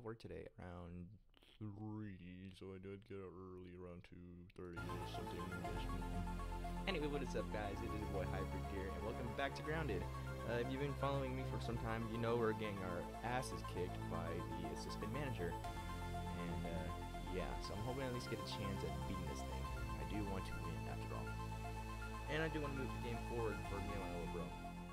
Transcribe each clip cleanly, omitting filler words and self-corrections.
work today around 3, so I did get up early around 2:30 or something. Anyway, what is up, guys? It is your boy Hybrid here, and welcome back to Grounded. If you've been following me for some time, you know we're getting our asses kicked by the assistant manager. And yeah, so I'm hoping to at least get a chance at beating this thing. I do want to win after all. And I do want to move the game forward for me and my little bro.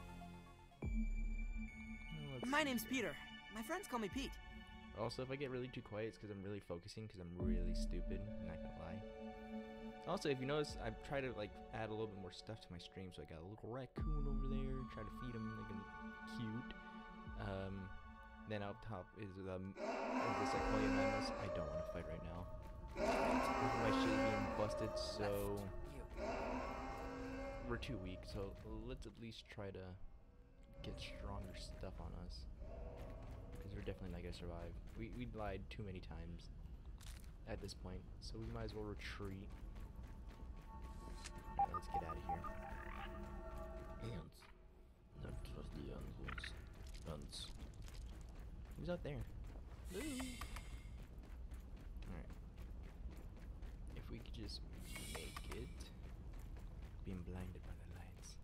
My name's Peter. My friends call me Pete. Also, if I get really too quiet, it's because I'm really focusing, because I'm really stupid, I'm not gonna lie. Also, if you notice, I've tried to like add a little bit more stuff to my stream, so I got a little raccoon over there, try to feed him like cute. Then up top is this Sequoia Madness. I don't want to fight right now. My shit is being busted, so we're too weak, so let's at least try to get stronger stuff on us, because we're definitely not gonna survive. We lied too many times at this point, so we might as well retreat. Alright, let's get out of here. Ants. That was the ants. Ants. Who's out there? Alright. If we could just make it. Being blinded by the lights.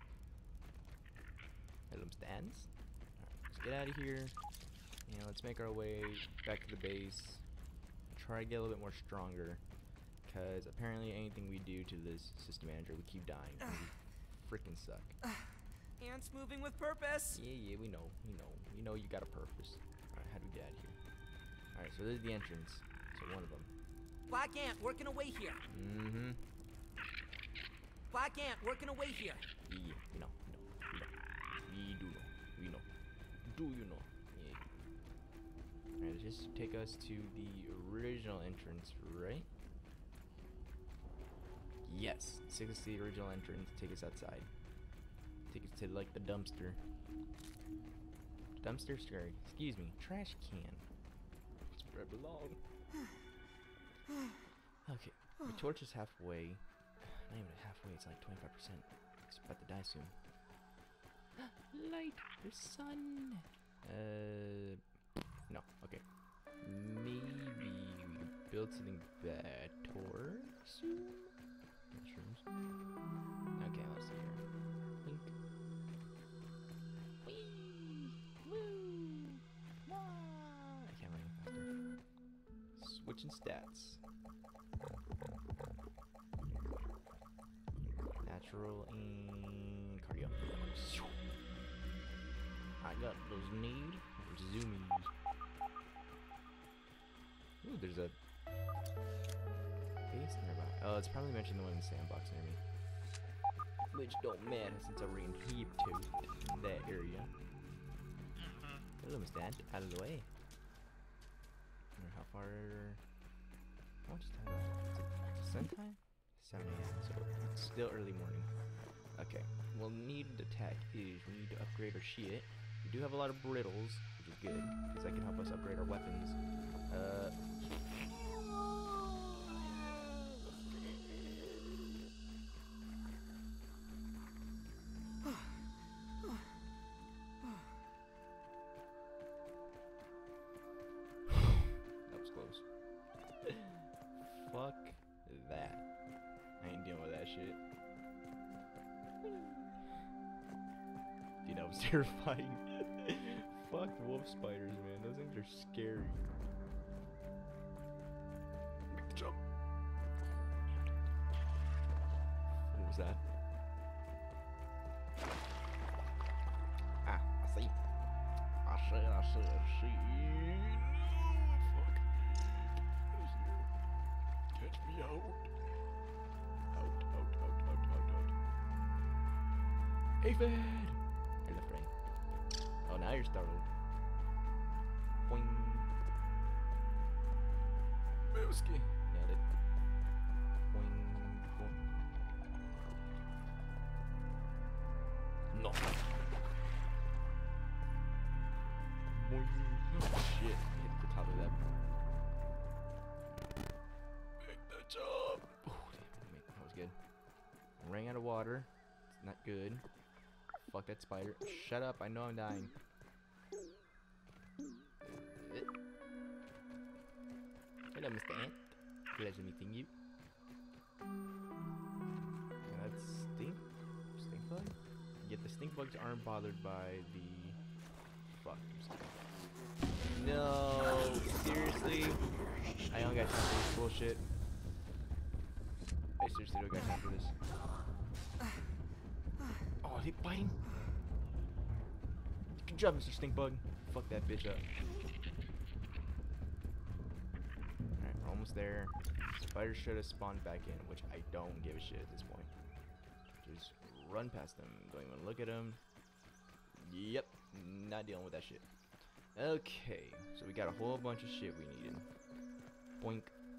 Hello, stands. Alright, let's get out of here. Let's make our way back to the base. Try to get a little bit more stronger. Because apparently anything we do to this system manager, we keep dying. And we freaking suck. Ants moving with purpose. Yeah, we know. We know you got a purpose. Alright, how do we get out of here? Alright, so this is the entrance. So one of them. Black ant working away here. Mm-hmm. Black ant working away here. Yeah, we know. We do know. We know. Do you know? Yeah. Alright, just take us to the original entrance, right? Yes. Take us to the original entrance. Take us outside. Take us to, like, the dumpster. Dumpster? Scary. Excuse me. Trash can. That's where I belong. Okay. The torch is halfway. Not even halfway. It's like 25%. It's about to die soon. Light. The sun. No. Okay. Maybe we can build something better soon. Mushrooms. Okay, let's see here. Link. Whee! Woo! Wah! I can't run any faster. Switching stats. Natural and cardio. I got those need zoomies. Ooh, there's a base nearby. Oh, it's probably mentioned the one in the sandbox near me. Which don't matter since I ran heap to that area. Hello, Mr. Ant. Out of the way. I wonder how far. How much time? Is it sun time? 7 a.m. So it's still early morning. Okay. Well, needed attack is we need to upgrade our shit. We do have a lot of brittles, which is good, because that can help us upgrade our weapons. That was close. Fuck that. I ain't dealing with that shit. Dude, that was terrifying. Fuck wolf spiders, man. Those things are scary. Make the jump. What was that? Ah, I see. I see. No, fuck. Catch me out. Out. Aphid! I left right. Oh, now you're startled. Boing. Booski. Nailed it. Boing. Boing. No. Boing. Oh, shit. Hit the top of that. Make the jump. Oh, damn. That was good. I ran out of water. It's not good. Fuck that spider. Shut up, I know I'm dying. Hello, Mr. Ant. Pleasure meeting you. And that's stink bug? Yet the stink bugs aren't bothered by the... Fuck. No, seriously? I don't got time for this bullshit. I seriously don't got time for this. Oh, are they biting? Good job, Mr. Stinkbug. Fuck that bitch up. Alright, we're almost there. Spiders should have spawned back in, which I don't give a shit at this point. Just run past them. Don't even look at them. Yep, not dealing with that shit. Okay, so we got a whole bunch of shit we needed. Boink.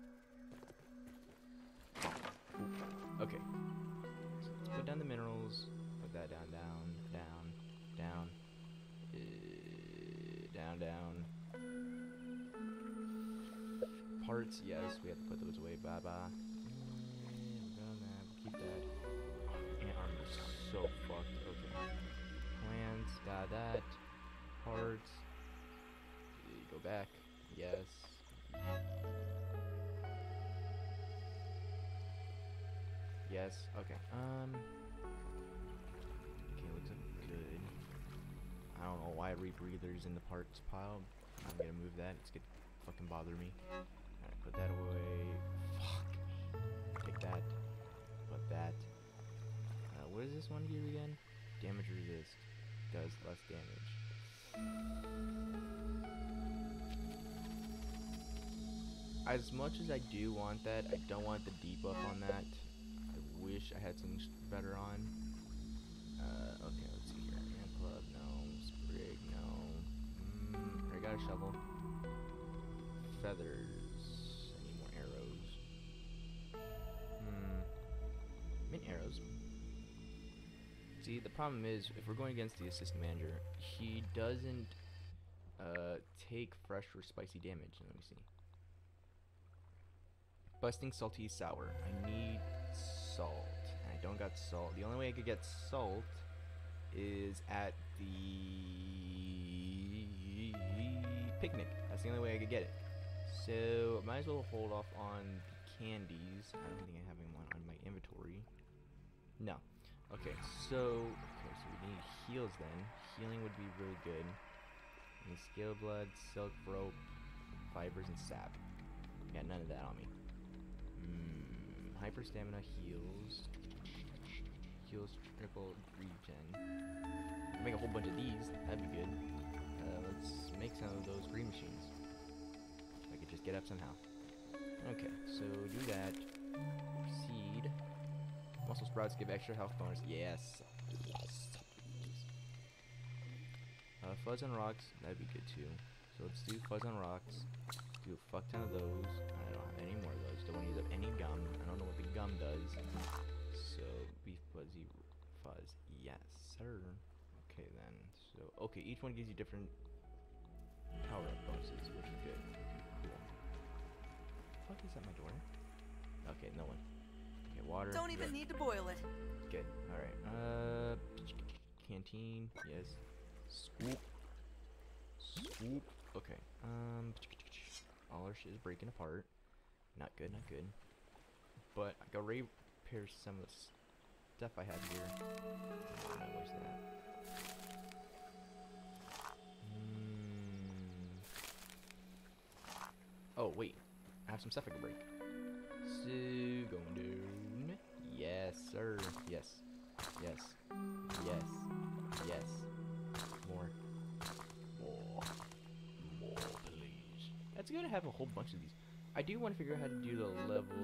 Ooh, okay. So let's put down the minerals. Put that down, down. Down. Parts, yes, we have to put those away. Bye. Keep that. Ant armor is so fucked. Okay. Plants, got that. Parts. Go back. Yes. Yes. Okay. Okay, looks good. I don't know why rebreather's in the parts pile. I'm gonna move that. It's gonna fucking bother me. Alright, put that away. Fuck. Take that. Put that. What does this one do again? Damage resist. Does less damage. As much as I do want that, I don't want the debuff on that. I wish I had something better on. Okay, let's see here. Ant club, no. Sprig, no. I got a shovel. Feathers. I need more arrows. I mean arrows. See, the problem is, if we're going against the assistant manager, he doesn't take fresh or spicy damage. Let me see. Busting salty sour. I need salt. And I don't got salt. The only way I could get salt is at the picnic. That's the only way I could get it. So might as well hold off on the candies. I don't think I have one on my inventory. No. Okay, so we need heals then. Healing would be really good. I need scale blood, silk rope, fibers, and sap. Got none of that on me. Hyper stamina heals. Heals triple regen. Make a whole bunch of these. That'd be good. Let's make some of those green machines. If I could just get up somehow. Okay, so do that. Proceed. Muscle sprouts give extra health bonus. Yes. Fuzz on rocks. That'd be good too. So let's do fuzz on rocks. Do a fuck ton of those. I don't have any more of those. Don't want to use up any gum. I don't know what the gum does. So beef fuzzy fuzz. Yes, sir. Okay then. So okay, each one gives you different power up bonuses, which is good. Cool. What is at my door? Okay, no one. Okay, water. Don't even need to boil it. Good. All right. Canteen. Yes. Swoop. Okay. All our shit is breaking apart. Not good. But I gotta repair some of the stuff I have here. I'm gonna waste that. Oh wait, I have some stuff I can break. So going down. Yes, sir. Yes. More, please. That's good to have a whole bunch of these. I do want to figure out how to do the level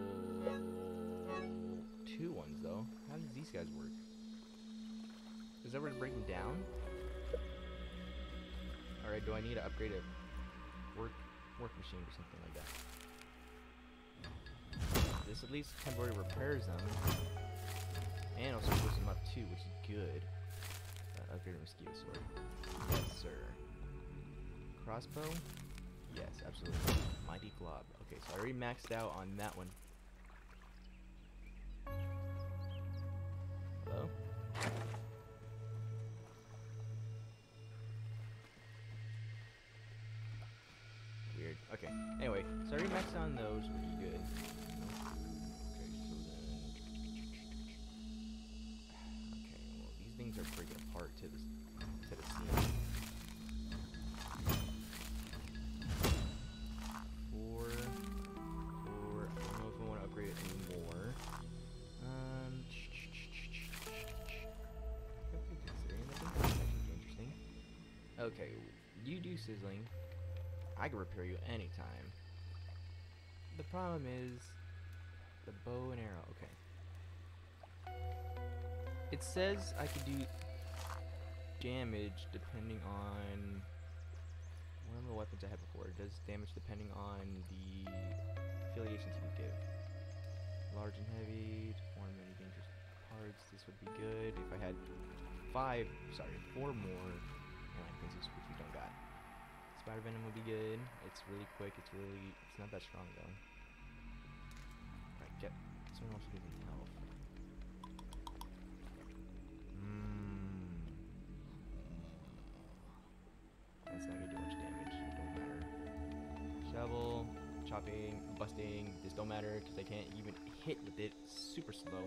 2 ones though. How does these guys work? Is that where it's breaking down? Alright, do I need to upgrade a work machine or something like that? This at least temporarily repairs them. And also boosts them up too, which is good. Upgrade a mosquito sword. Yes, sir. Crossbow? Yes, absolutely. Mighty Glob. Okay, so I already maxed out on that one. Hello? Weird. Okay. Anyway, so I remaxed on those, which is good. Okay, so then. Okay, well these things are breaking apart to the scene. 4. I don't know if I want to upgrade it anymore. Interesting. Okay, you do sizzling. I can repair you anytime. The problem is the bow and arrow. Okay. It says I could do damage depending on one of the weapons I had before. It does damage depending on the affiliations you can give. Large and heavy to form many dangerous parts. This would be good if I had 4 more airline princes, which we don't got. Spider venom would be good. It's really quick. It's not that strong though. Alright, get someone else who gives me health. That's not gonna do much damage. It don't matter. Shovel, chopping, busting. This don't matter because I can't even hit with it. Super slow.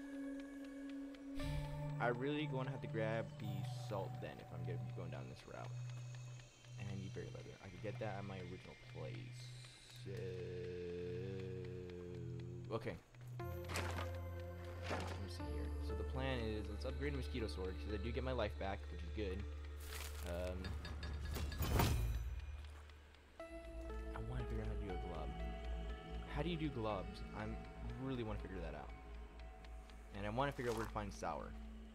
I really gonna have to grab the salt then if I'm gonna be going down this route. And I need berry leather. I could get that at my original place. Okay. Let me see here. So the plan is let's upgrade mosquito sword because I do get my life back, which is good. I want to figure out how to do a glove. How do you do gloves? I really want to figure that out. And I want to figure out where to find sour.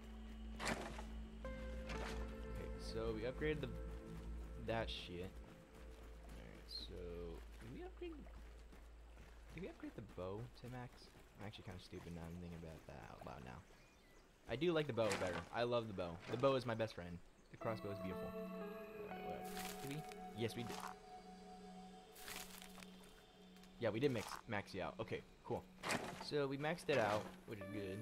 Okay, so we upgraded that shit. Alright, so did we upgrade the bow to max? I'm actually kind of stupid now. I'm thinking about that out loud now. I do like the bow better. I love the bow. The bow is my best friend. The crossbow is beautiful. Alright, did we? Yes, we did. Yeah, we did max you out. Okay, cool. So we maxed it out, which is good.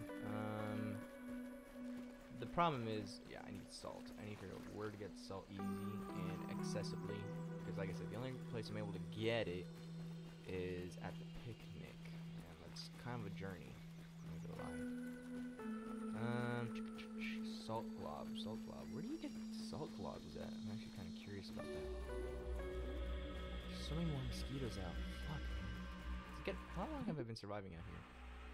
The problem is, yeah, I need salt. I need to figure out where to get salt easy and accessibly. Because like I said, the only place I'm able to get it is at the picnic. And that's kind of a journey. I'm not gonna lie. Salt glob. Salt glob. Where do you get salt globs at? I'm actually kind of curious about that. There's so many more mosquitoes out. Fuck. How long have I been surviving out here?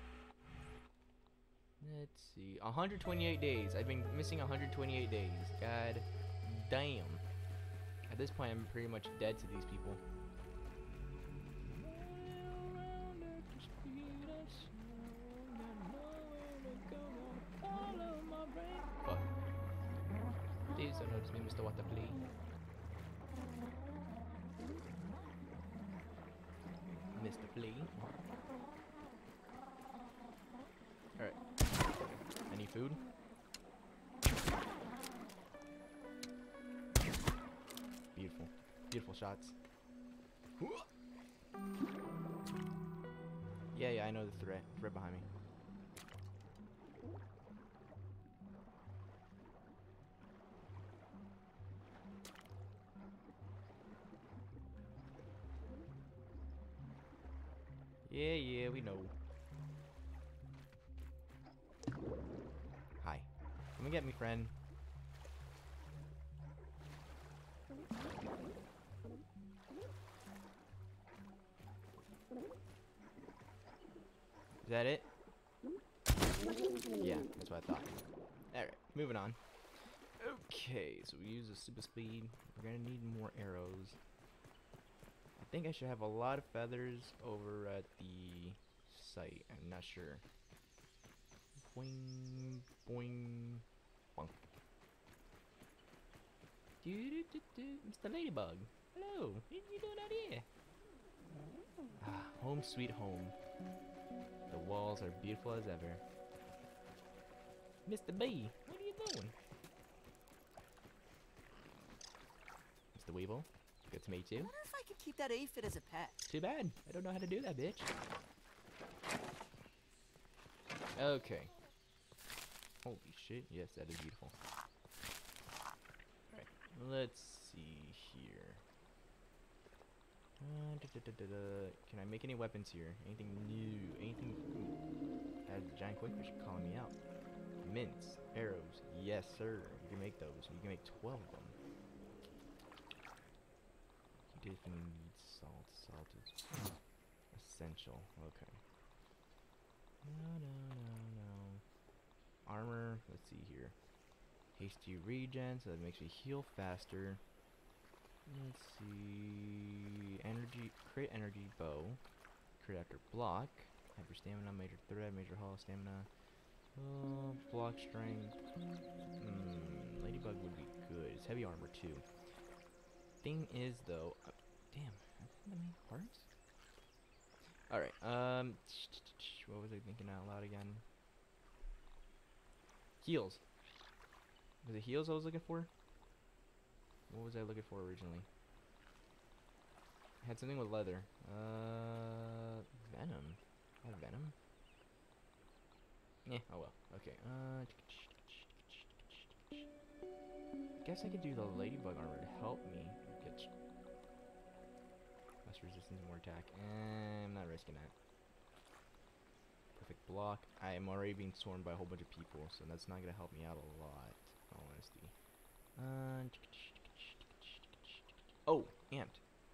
Let's see. 128 days. I've been missing 128 days. God damn. At this point, I'm pretty much dead to these people. Fuck. Please don't notice me, Mr. Waterplay. Mr. Flea. Alright. Any food? Beautiful. Beautiful shots. Yeah, I know the threat. It's right behind me. Yeah, we know. Hi. Come and get me, friend. Is that it? Yeah, that's what I thought. Alright, moving on. Okay, so we use the super speed. We're gonna need more arrows. I think I should have a lot of feathers over at the site. I'm not sure. Boing, boing, bonk. Mr. Ladybug. Hello. What are you doing out here? Ah, home sweet home. The walls are beautiful as ever. Mr. B, what are you doing? Mr. Weevil, good to meet you. I wonder if I could keep that aphid as a pet. Too bad. I don't know how to do that, bitch. Okay. Holy shit. Yes, that is beautiful. Alright. Let's see here. Can I make any weapons here? Anything new? Anything? That giant quakefish calling me out. Mints, arrows. Yes, sir. You can make those. You can make 12 of them. You definitely need salt. Salt is essential. Okay. No. Armor. Let's see here. Hasty regen, so that makes me heal faster. Let's see. Energy. Crit energy bow. Crit after block. Hyper stamina. Major threat. Major haul stamina. Block strength. Ladybug would be good. It's heavy armor too. Thing is though, damn, I don't have any parts. All right. What was I thinking out loud again? Heals. Was it heals I was looking for? What was I looking for originally? I had something with leather. Venom. I have venom. Yeah, oh well. Okay. Guess I could do the ladybug armor to help me get less resistance, more attack. I'm not risking that. Perfect block. I am already being swarmed by a whole bunch of people, so that's not gonna help me out a lot, in all honesty. Oh, ant.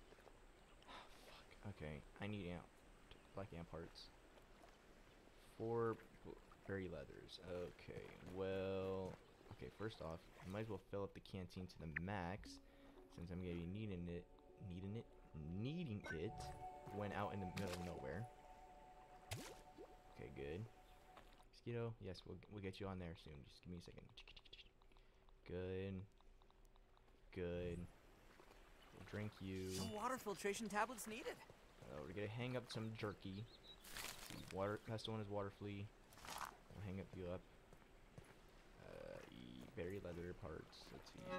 Fuck. Okay, I need ant. Black ant parts. 4 berry leathers. Okay, well, okay, first off, I might as well fill up the canteen to the max, since I'm gonna be needing it when out in the middle of nowhere. Okay, good. Mosquito, yes, we'll get you on there soon. Just give me a second. Good. We'll drink you. Some water filtration tablets needed. We're gonna hang up some jerky. Water. Last one is water flea. We'll hang you up. Berry leather parts. Let's see.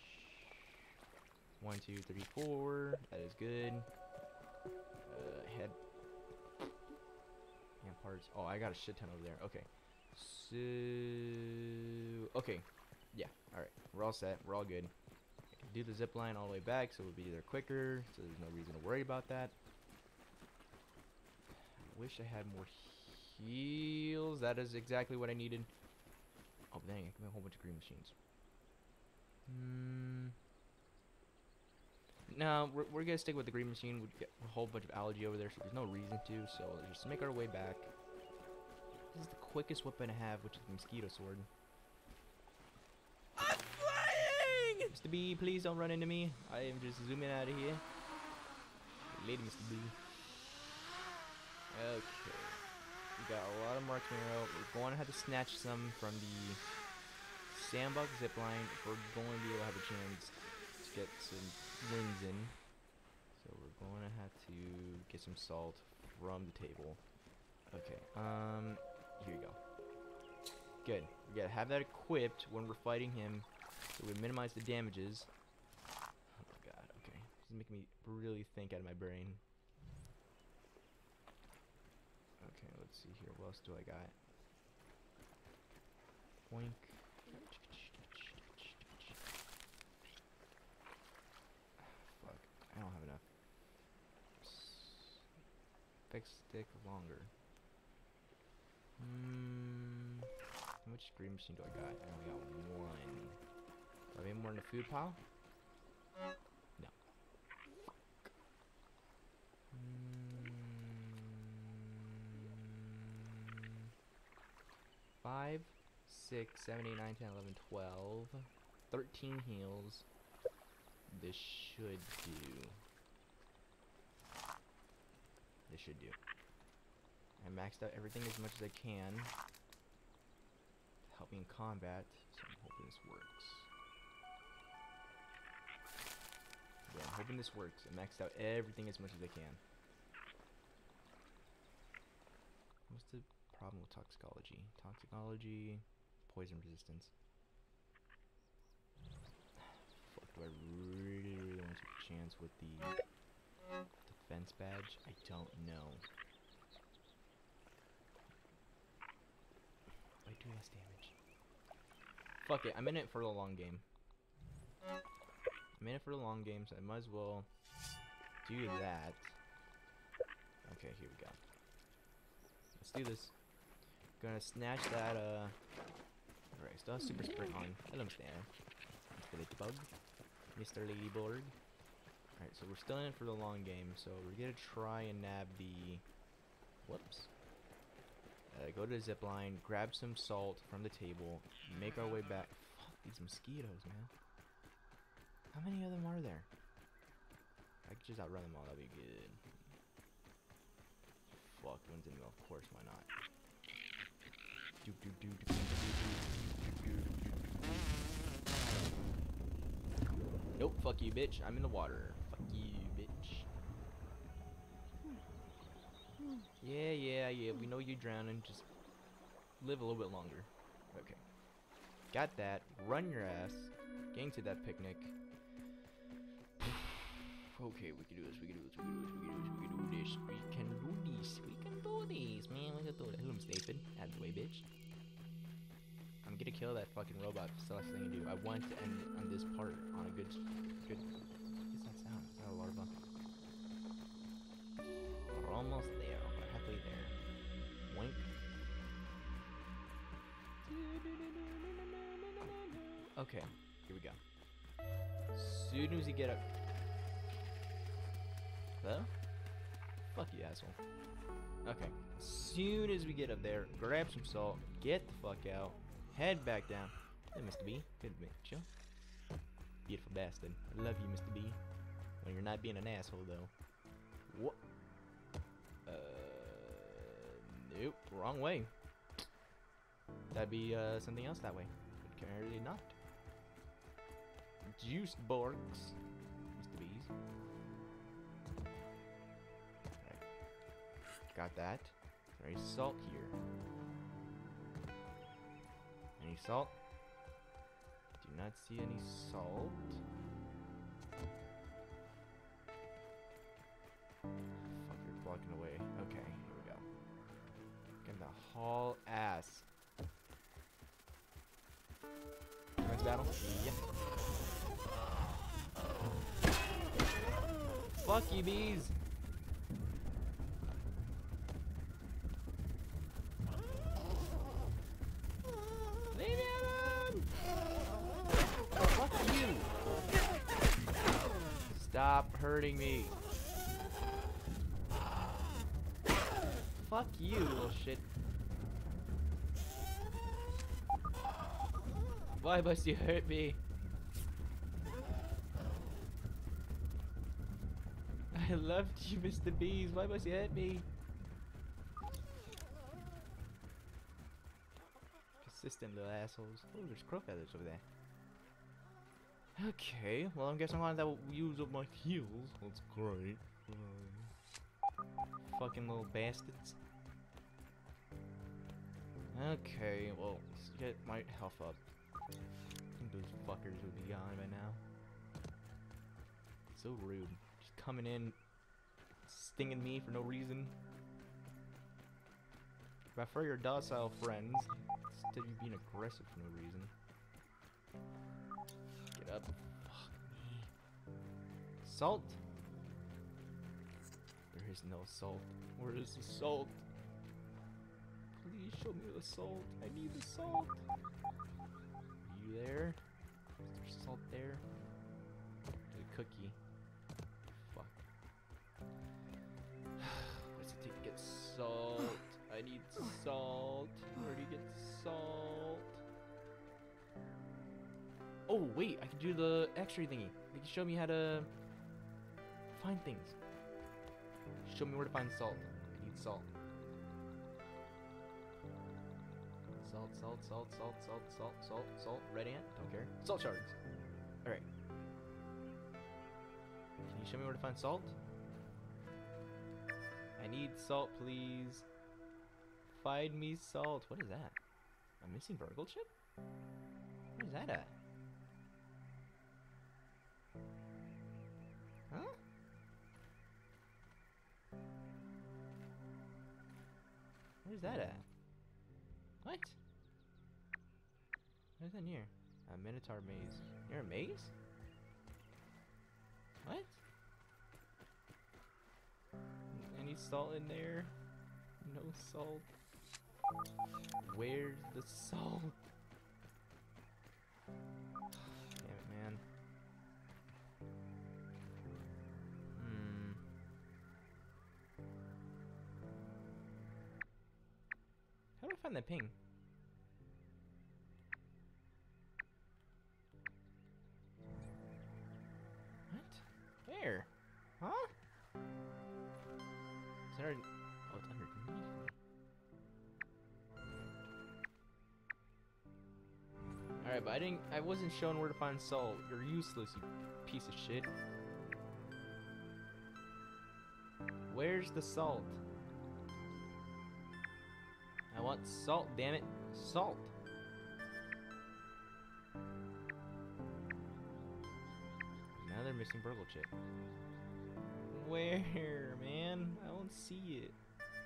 1, 2, 3, 4. That is good. Head. Yeah, parts. Oh, I got a shit ton over there. Okay. So. Okay. Yeah. All right. We're all set. We're all good. Do the zip line all the way back, so we'll be there quicker. So there's no reason to worry about that. I wish I had more heals. That is exactly what I needed. Oh dang! Give me a whole bunch of green machines. No, we're gonna stick with the green machine. We get a whole bunch of algae over there, so there's no reason to. So let's just make our way back. This is the quickest weapon I have, which is the mosquito sword. I'm flying! Mr. B, please don't run into me. I am just zooming out of here. Lady Mr. B. Okay. We got a lot of marksman arrow. We're going to have to snatch some from the sandbox zipline if we're going to be able to have a chance to get some wins in. So we're going to have to get some salt from the table. Okay. Here you go. Good. We gotta have that equipped when we're fighting him, so we minimize the damages. Oh my god. Okay. This is making me really think out of my brain. Okay, let's see here. What else do I got? Boink. Fuck. I don't have enough. Fix stick longer. How much green machine do I got? I only got 1. Do I have any more in the food pile? No. 5, 6, 7, 8, 9, 10, 11, 12. 13 heals. This should do. This should do. I maxed out everything as much as I can to help me in combat, so I'm hoping this works. Yeah, I'm hoping this works. I maxed out everything as much as I can. What's the problem with toxicology? Toxicology, poison resistance. Fuck, do I really want to take a chance with the defense badge? I don't know. I do less damage. Fuck it, I'm in it for the long game. I'm in it for the long game, so I might as well do that. Okay, here we go. Let's do this. Gonna snatch that, Alright, still have super sprint on. Hello, Mr. Mr. Ladybug. Mr. Ladybug. Alright, so we're still in it for the long game, so we're gonna try and nab the... Whoops. Go to the zip line, grab some salt from the table, make our way back. Fuck these mosquitoes, man. How many of them are there? I could just outrun them all, that'd be good. Fuck, one's in the middle, of course, why not? Nope, fuck you, bitch. I'm in the water. Fuck you, bitch. Yeah. We know you're drowning. Just live a little bit longer. Okay. Got that. Run your ass. Getting to that picnic. Okay, we can do this. We can do this. We can do this. We can do this. We can do this, man. We can do this. Hello, Stapid. Out of the way, bitch. I'm gonna kill that fucking robot. It's the last thing to do. I want to end on this part on a good. What is that sound? Is that a larva? We're almost there. We're halfway there. Wink. Okay, here we go. Soon as you get up. Hello? Fuck you, asshole. Okay. Soon as we get up there, grab some salt, get the fuck out, head back down. Hey, Mr. B. Good to meet you. Beautiful bastard. I love you, Mr. B. When you're not being an asshole, though. What? Nope. Wrong way. That'd be, something else that way. But apparently not. Juice Borgs. Mr. B's. Right. Got that. There is salt here. Any salt? Do not see any salt. Fuck, you're blocking away. Okay, here we go. Getting the haul ass. Next battle? Yeah. Fuck you, bees! Leave me alone! Oh, fuck you! Stop hurting me. Fuck you, little shit. Why must you hurt me? I loved you, Mr. Bees. Why must you hurt me? Consistent little assholes. Oh, there's crow feathers over there. Okay, well, I'm guessing I'm gonna have to use up my heals. That's great. Fucking little bastards. Okay, well, let's get my health up. I think those fuckers would be gone by now. So rude. Just coming in, stinging me for no reason. Prefer your docile friends instead of you being aggressive for no reason. Get up. Fuck me. Salt? There is no salt. Where is the salt? Please show me the salt. I need the salt. Are you there? Is there salt there? There's a cookie. Fuck. What's it take to get salt? I need salt. Where do you get salt? Oh, wait. I can do the x-ray thingy. They can show me how to find things. Show me where to find salt. I need salt. Salt. Red ant? Don't care. Salt shards. Alright. Can you show me where to find salt? I need salt, please. Find me salt. What is that? A missing Virgil chip? Where's that at? Huh? Where's that at? What? Where's that near? A Minotaur maze. Near a maze? What? salt in there? No salt. Where's the salt? Damn it, man. How do I find that ping? What? Where? Huh? Is that already... Oh, it's underneath me. Alright, but I wasn't shown where to find salt. You're useless, you piece of shit. Where's the salt? I want salt, damn it. Salt. Now they're missing burgle chip. Where, man? I don't see it.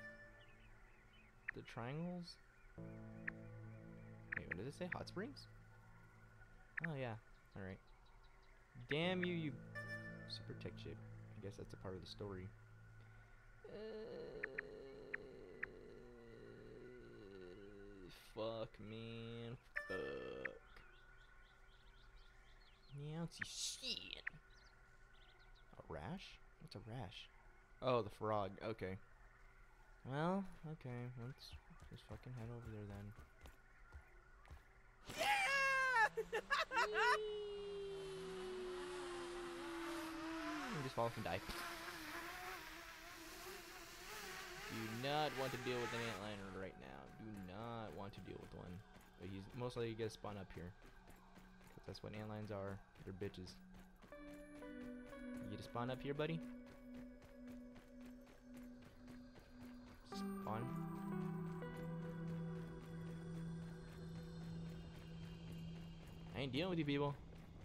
The triangles? Wait, what did it say? Hot springs? Oh, yeah. Alright. Damn you, you super tech chip. I guess that's a part of the story. Fuck, man. Fuck. Meowsy shit. A rash? What's a rash? Oh, the frog. Okay. Well, okay. Let's just fucking head over there then. Just fall off and die. Do not want to deal with an antliner right now. Do not want to deal with one. But he's most likely gonna spawn up here. Cause that's what antlines are. They're bitches. You get to spawn up here, buddy? Spawn. I ain't dealing with you people.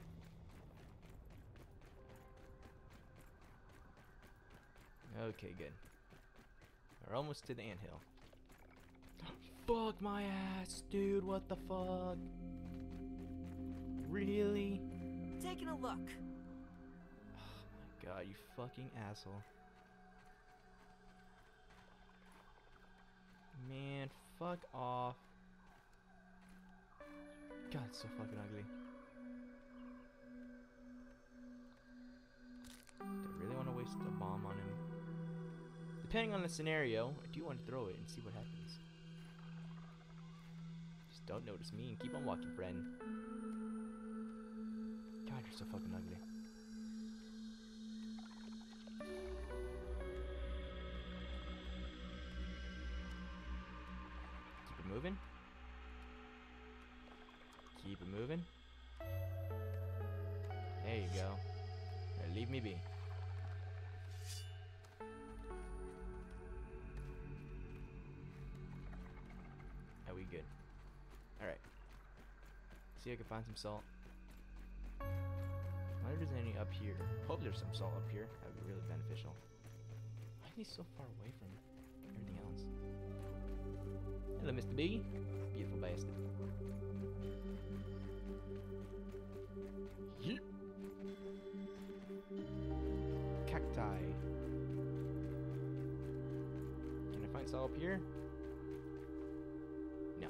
Okay, good. We're almost to the anthill. Fuck my ass, dude. What the fuck? Really? Taking a look. Oh my god, you fucking asshole. Man, fuck off. God, it's so fucking ugly. Do I really want to waste a bomb on him? Depending on the scenario, I do want to throw it and see what happens. Just don't notice me and keep on walking, friend. God, you're so fucking ugly. Keep it moving. Keep it moving. There you go. Now leave me be. Are we good? Alright. See if I can find some salt. I wonder if there's any up here. Hope there's some salt up here. That would be really beneficial. Why are they so far away from everything else? Hello, Mr. B. Beautiful bastard. Yeep. Cacti. Can I find salt up here? No.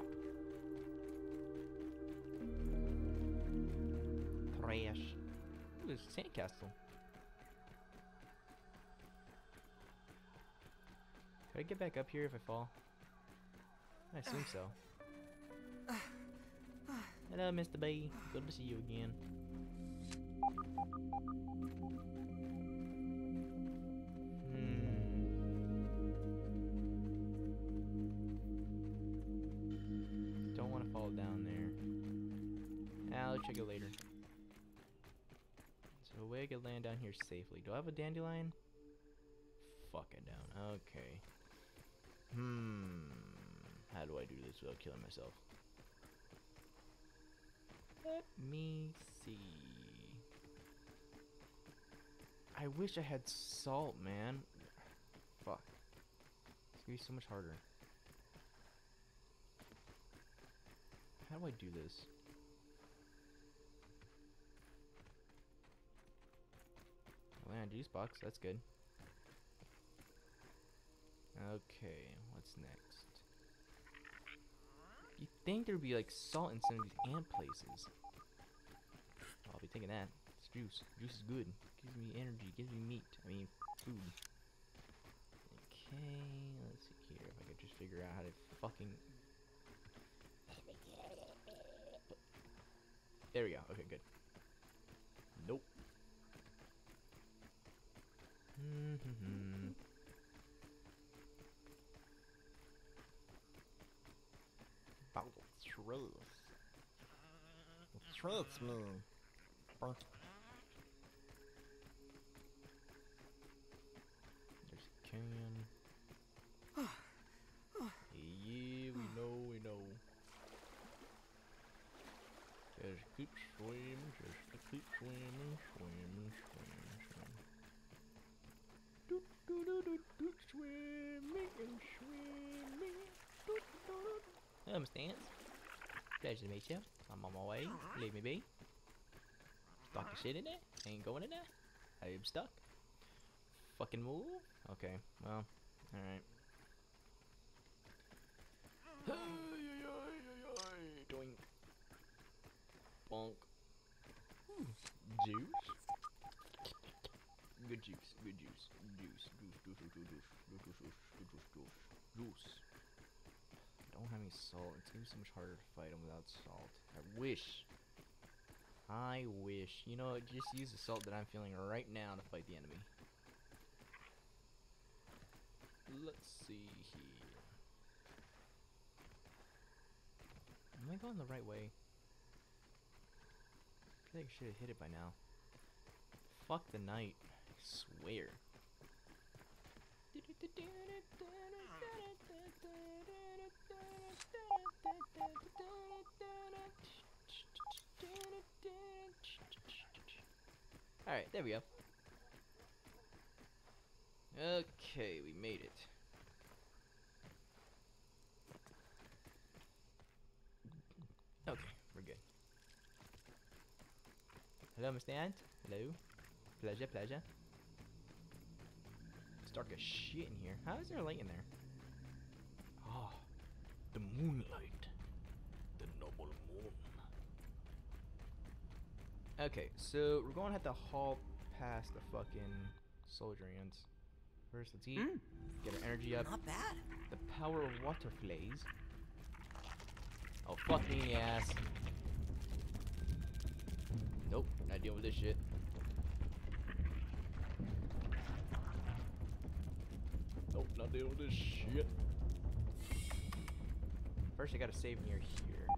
Trash. Ooh, there's a sandcastle. Could I get back up here if I fall? I assume so. Hello, Mr. B. Good to see you again. Don't want to fall down there. I'll check it later. So a way I could land down here safely. Do I have a dandelion? Fuck, I don't. Okay. How do I do this without killing myself? Let me see. I wish I had salt, man. Fuck. It's gonna be so much harder. How do I do this? I land juice box, that's good. Okay, what's next? You'd think there'd be like salt in some of these ant places. I'll be taking that. It's juice. Juice is good. Gives me energy. Gives me meat. I mean, food. Okay, let's see here. If I could just figure out how to fucking... There we go. Okay, good. Nope. Trust me. There's a can. Yeah, we know. Just keep swimming, keep swimming. Do do do do do, swimming and swimming. Do, do, do. Hello, Mr. Ants. Pleasure to meet you. I'm on my way. Leave me be. Stuck your shit in there? Ain't going in there? I'm stuck. Fucking move? Okay, well, alright. Doink. Bonk. Juice? Good juice, good juice. Juice. I don't have any salt. It's gonna be so much harder to fight him without salt. I wish. You know what? Just use the salt that I'm feeling right now to fight the enemy. Let's see here. Am I going the right way? I feel like I should have hit it by now. Fuck the night. I swear. Alright, there we go. Okay, we made it. Okay, we're good. Hello, Mr. Ant. Hello. Pleasure. It's dark as shit in here. How is there light in there? Oh, the moonlight. The noble moon. Okay, so we're going to have to haul past the fucking soldier ants. First, let's eat. Get our energy up. Not bad. The power of water flays. Oh, fuck me in the ass. Nope, not dealing with this shit. Nope, not dealing with this shit. First, I gotta save near here.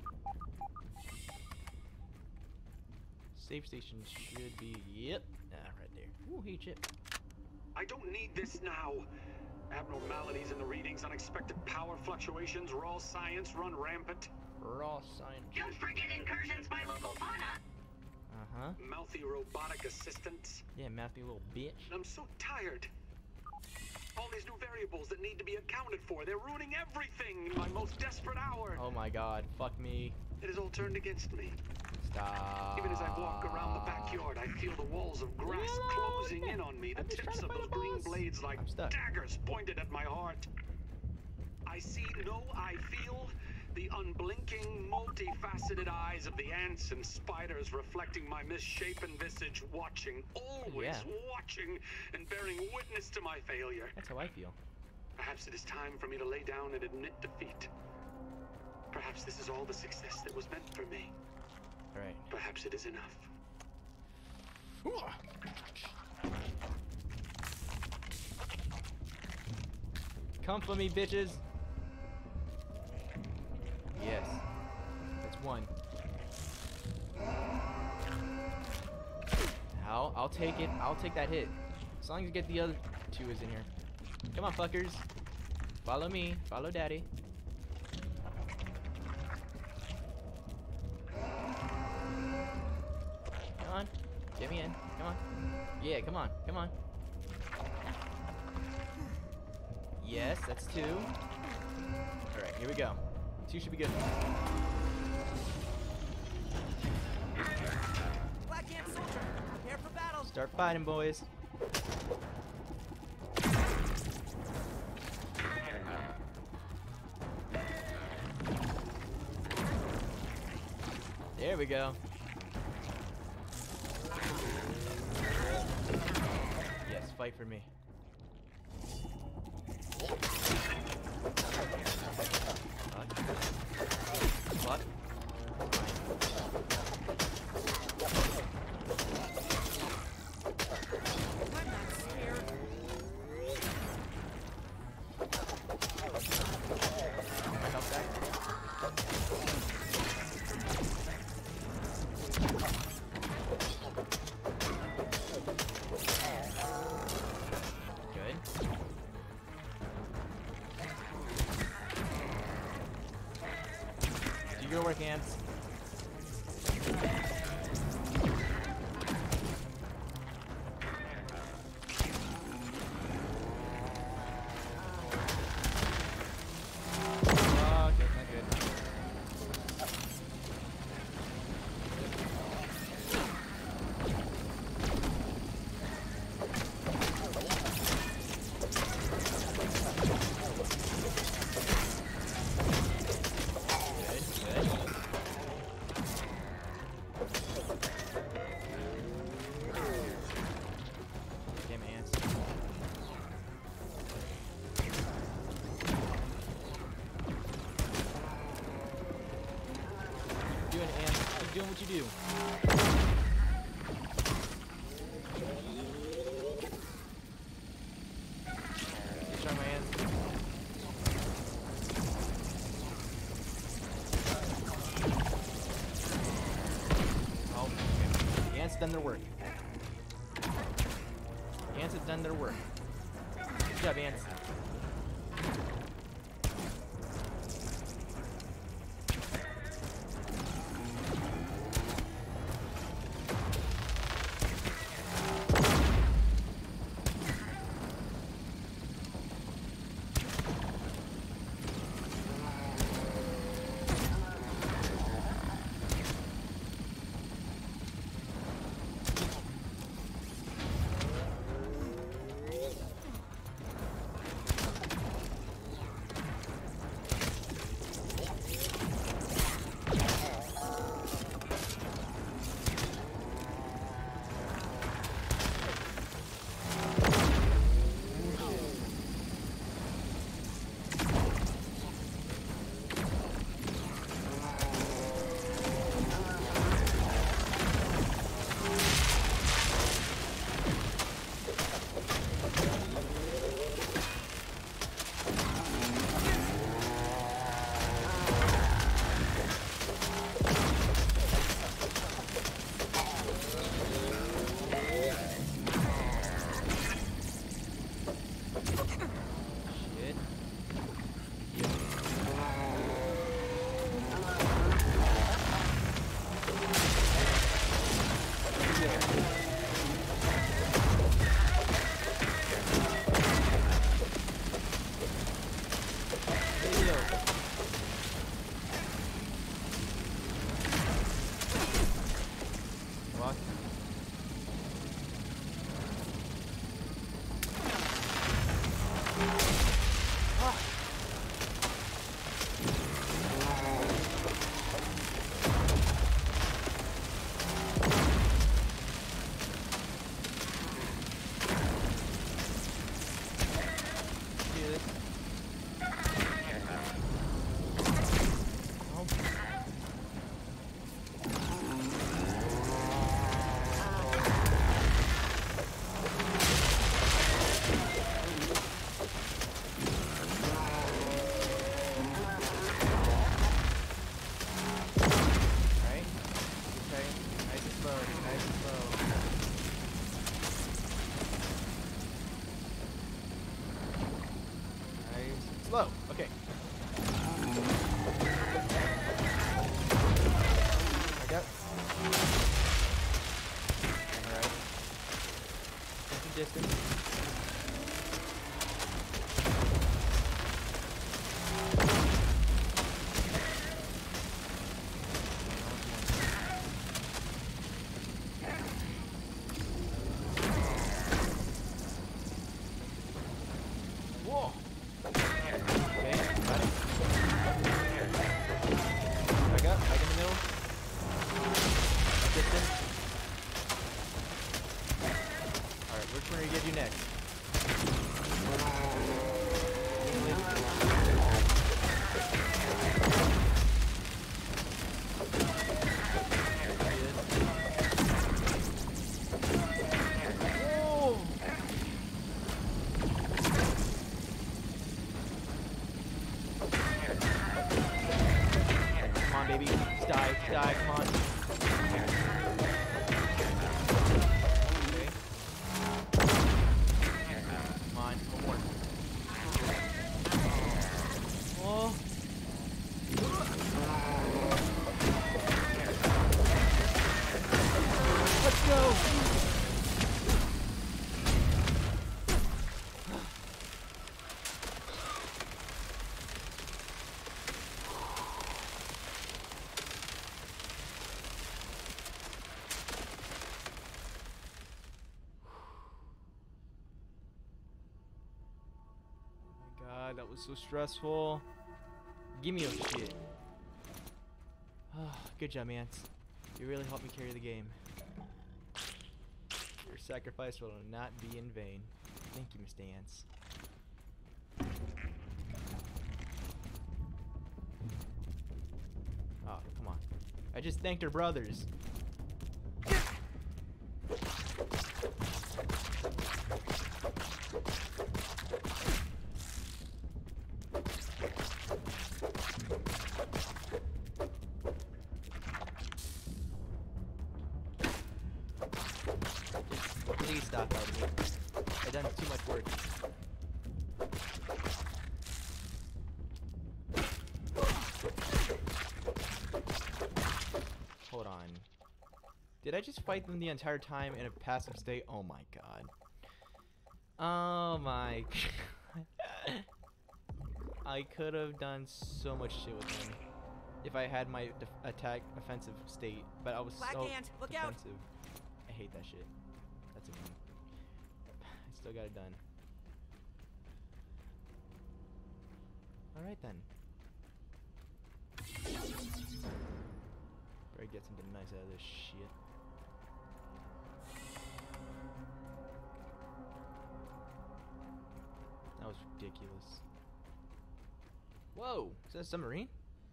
Save station should be, yep, right there. Ooh, hey, chip. I don't need this now. Abnormalities in the readings, unexpected power fluctuations, raw science run rampant. Raw science. Don't forget incursions by local fauna. Uh-huh. Mouthy robotic assistants. Yeah, mouthy little bitch. I'm so tired. All these new variables that need to be accounted for. They're ruining everything in my most desperate hour. Oh my god, fuck me. It has all turned against me. Stop. Even as I walk around the backyard, I feel the walls of grass closing in on me. The tips of those green blades like daggers pointed at my heart. I see, no, I feel the unblinking, multifaceted eyes of the ants and spiders reflecting my misshapen visage, watching, always watching, and bearing witness to my failure. That's how I feel. Perhaps it is time for me to lay down and admit defeat. Perhaps this is all the success that was meant for me. Alright. Perhaps it is enough. Come for me, bitches. Yes. That's one. I'll take it. I'll take that hit. As long as you get the other two is in here. Come on, fuckers. Follow me. Follow daddy. Come on. Get me in. Come on. Yeah, come on. Come on. Yes, that's two. Alright, here we go. Two should be good. Black Ant Soldier, prepare for battle. Start fighting, boys. There we go. Yes, fight for me. What? I'm not scared. My health back. Good. Do your work, ants. Oh, okay, not good. Good, good. Damn ants. Doing it, ants. Keep doing what you do. Try my ants. Oh, okay. The ants done their work. The ants have done their work. Good job, ants. Shit. Walk. Do this. Oh. Right? Okay. Nice and slow. Nice and slow. Nice and slow. Okay. I got. Alright. Keep your distance. Whoa! Okay, got it. Back up, back in the middle. die, come on. Okay. Come on, one more. Oh. Let's go! God, that was so stressful. Give me your shit. Good job, Mance. You really helped me carry the game. Your sacrifice will not be in vain. Thank you, Mr. Ants. Oh, come on. I just thanked her brothers. Please stop fighting me. I've done too much work. Hold on. Did I just fight them the entire time in a passive state? Oh my god. Oh my god. I could have done so much shit with them if I had my offensive state, but I was Black so Ant, look defensive. out. I hate that shit. That's annoying. I still got it done. Alright then. Better get something nice out of this shit. That was ridiculous. Whoa! Is that a submarine?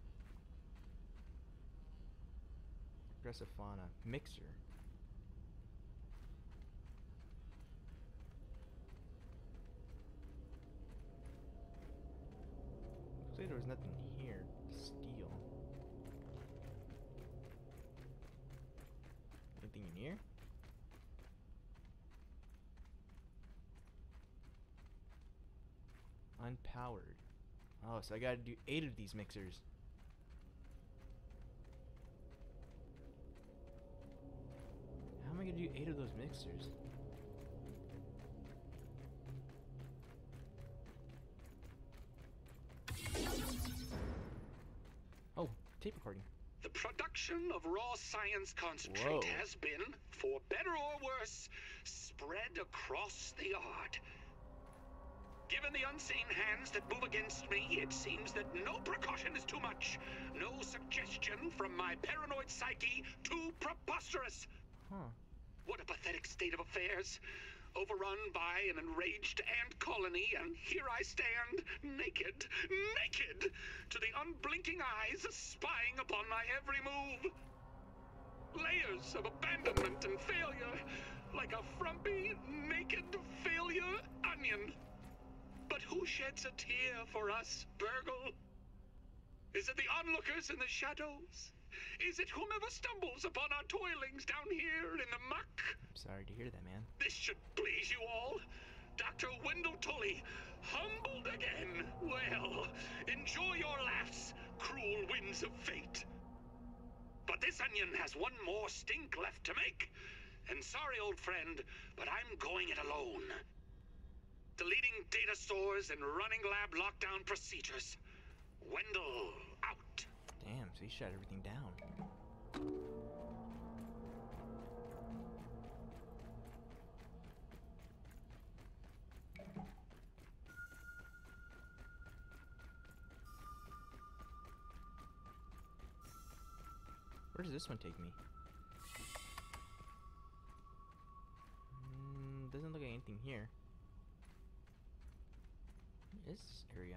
Aggressive fauna. Mixer. Looks like there was nothing here to steal. Anything in here? Unpowered. Oh, so I gotta do 8 of these mixers. How am I gonna do 8 of those mixers? Oh, tape recording. The production of raw science concentrate Whoa. has been, for better or worse, spread across the yard. Given the unseen hands that move against me, it seems that no precaution is too much. No suggestion from my paranoid psyche too preposterous. Huh. What a pathetic state of affairs. Overrun by an enraged ant colony, and here I stand, naked, to the unblinking eyes spying upon my every move. Layers of abandonment and failure, like a frumpy, naked failure onion. But who sheds a tear for us, Burgle? Is it the onlookers in the shadows? Is it whomever stumbles upon our toilings down here in the muck? I'm sorry to hear that, man. This should please you all. Dr. Wendell Tully, humbled again. Well, enjoy your laughs, cruel winds of fate. But this onion has one more stink left to make. And sorry, old friend, but I'm going it alone. Deleting data stores and running lab lockdown procedures. Wendell, out. Damn, so he shut everything down. Where does this one take me? Doesn't look like anything here. What is this area?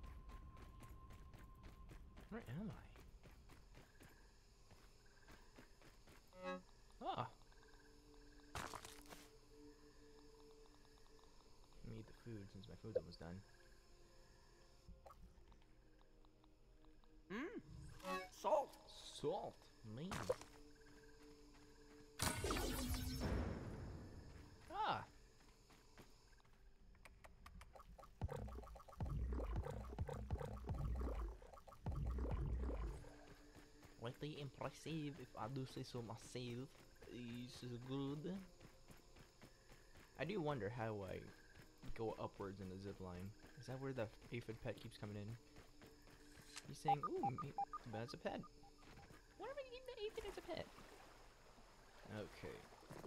Where am I? since my food's almost done. Salt. Salt, man. Ah. Really impressive, if I do say so myself. This is good. I do wonder how I go upwards in the zip line. Is that where the aphid pet keeps coming in? He's saying, ooh, that's a pet. Why am I getting the aphid as a pet? Okay.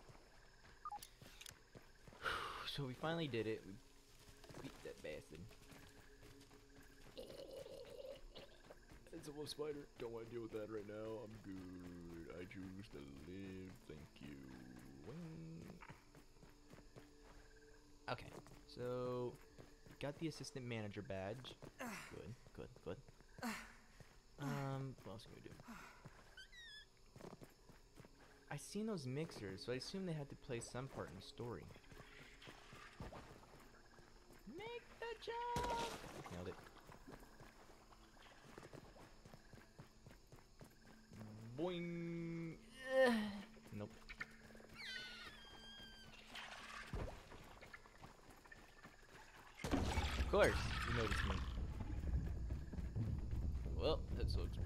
So we finally did it. We beat that bastard. It's a wolf spider. Don't want to deal with that right now. I'm good. I choose to live. Thank you. Okay, so got the assistant manager badge. Good, good, good. What else can we do? I seen those mixers, so I assume they had to play some part in the story. Make the jump! Nailed it. Boing! Nope. Of course, you noticed me. Well, that sucks.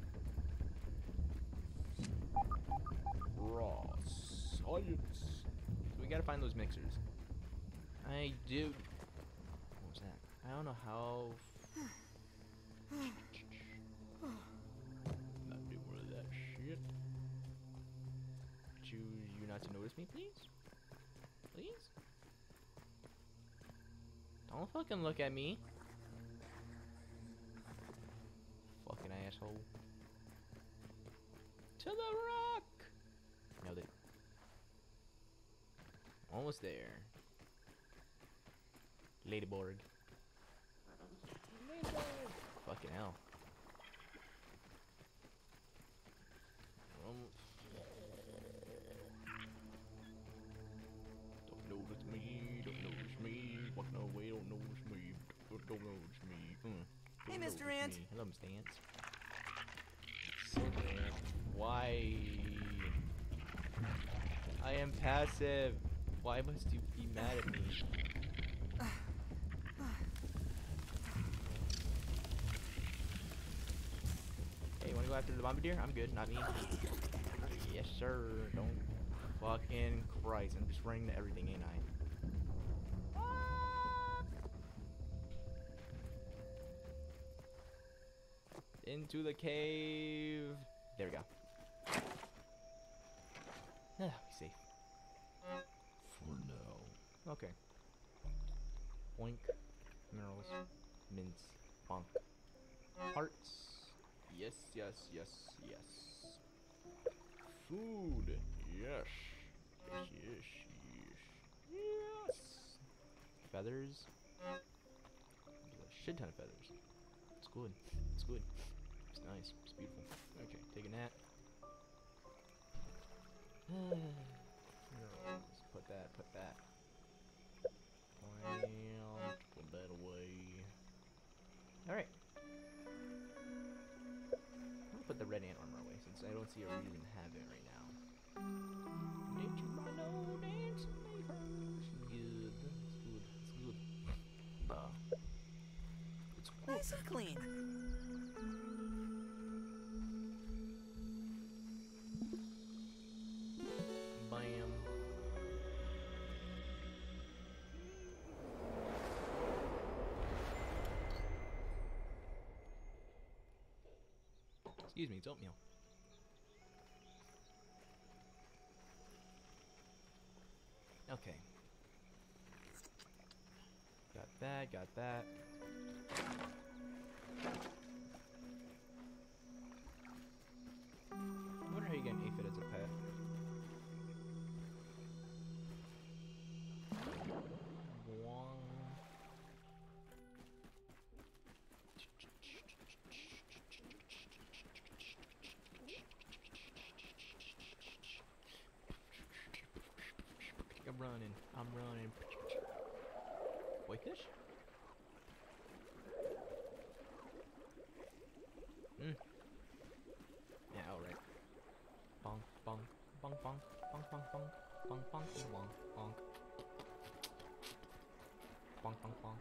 Raw science. So we gotta find those mixers. I do. What was that? I don't know how. Not doing one of that shit. Choose you not to notice me, please? Please? Don't fucking look at me. Fucking asshole. To the rock! Nailed it. Almost there. Ladyborg. Fucking hell. Don't notice me, don't notice me. Walking away, don't notice me. Don't notice me. Hey, Mr. Ant. Hello, Mr. Ant. Why? I am passive. Why must you be mad at me? Hey, you wanna go after the bombardier? I'm good, not me. Yes, sir. Don't fucking Christ. I'm just running to everything, ain't I? Into the cave. There we go. Ah, we safe. For now. Okay. Boink. Minerals. Mints. Bonk. Hearts. Yes, yes, yes, yes. Food. Yes. Yes, yes, yes. Yes. Feathers. There's a shit ton of feathers. It's good. It's good. It's nice. It's beautiful. Okay, take a nap. Put that, put that. Well, put that away. Alright. I'm gonna put the red ant armor away since I don't see a reason to have it right now. Nature by no dance makers. Good. It's good. It's good. It's good. Nice and clean. Bam. Excuse me, it's oatmeal. Okay. Got that, got that. I wonder how you get an aphid as a pet. I'm running. Whitefish? bonk, bonk, bonk, bonk, bonk, bonk. Bonk, bonk, bonk.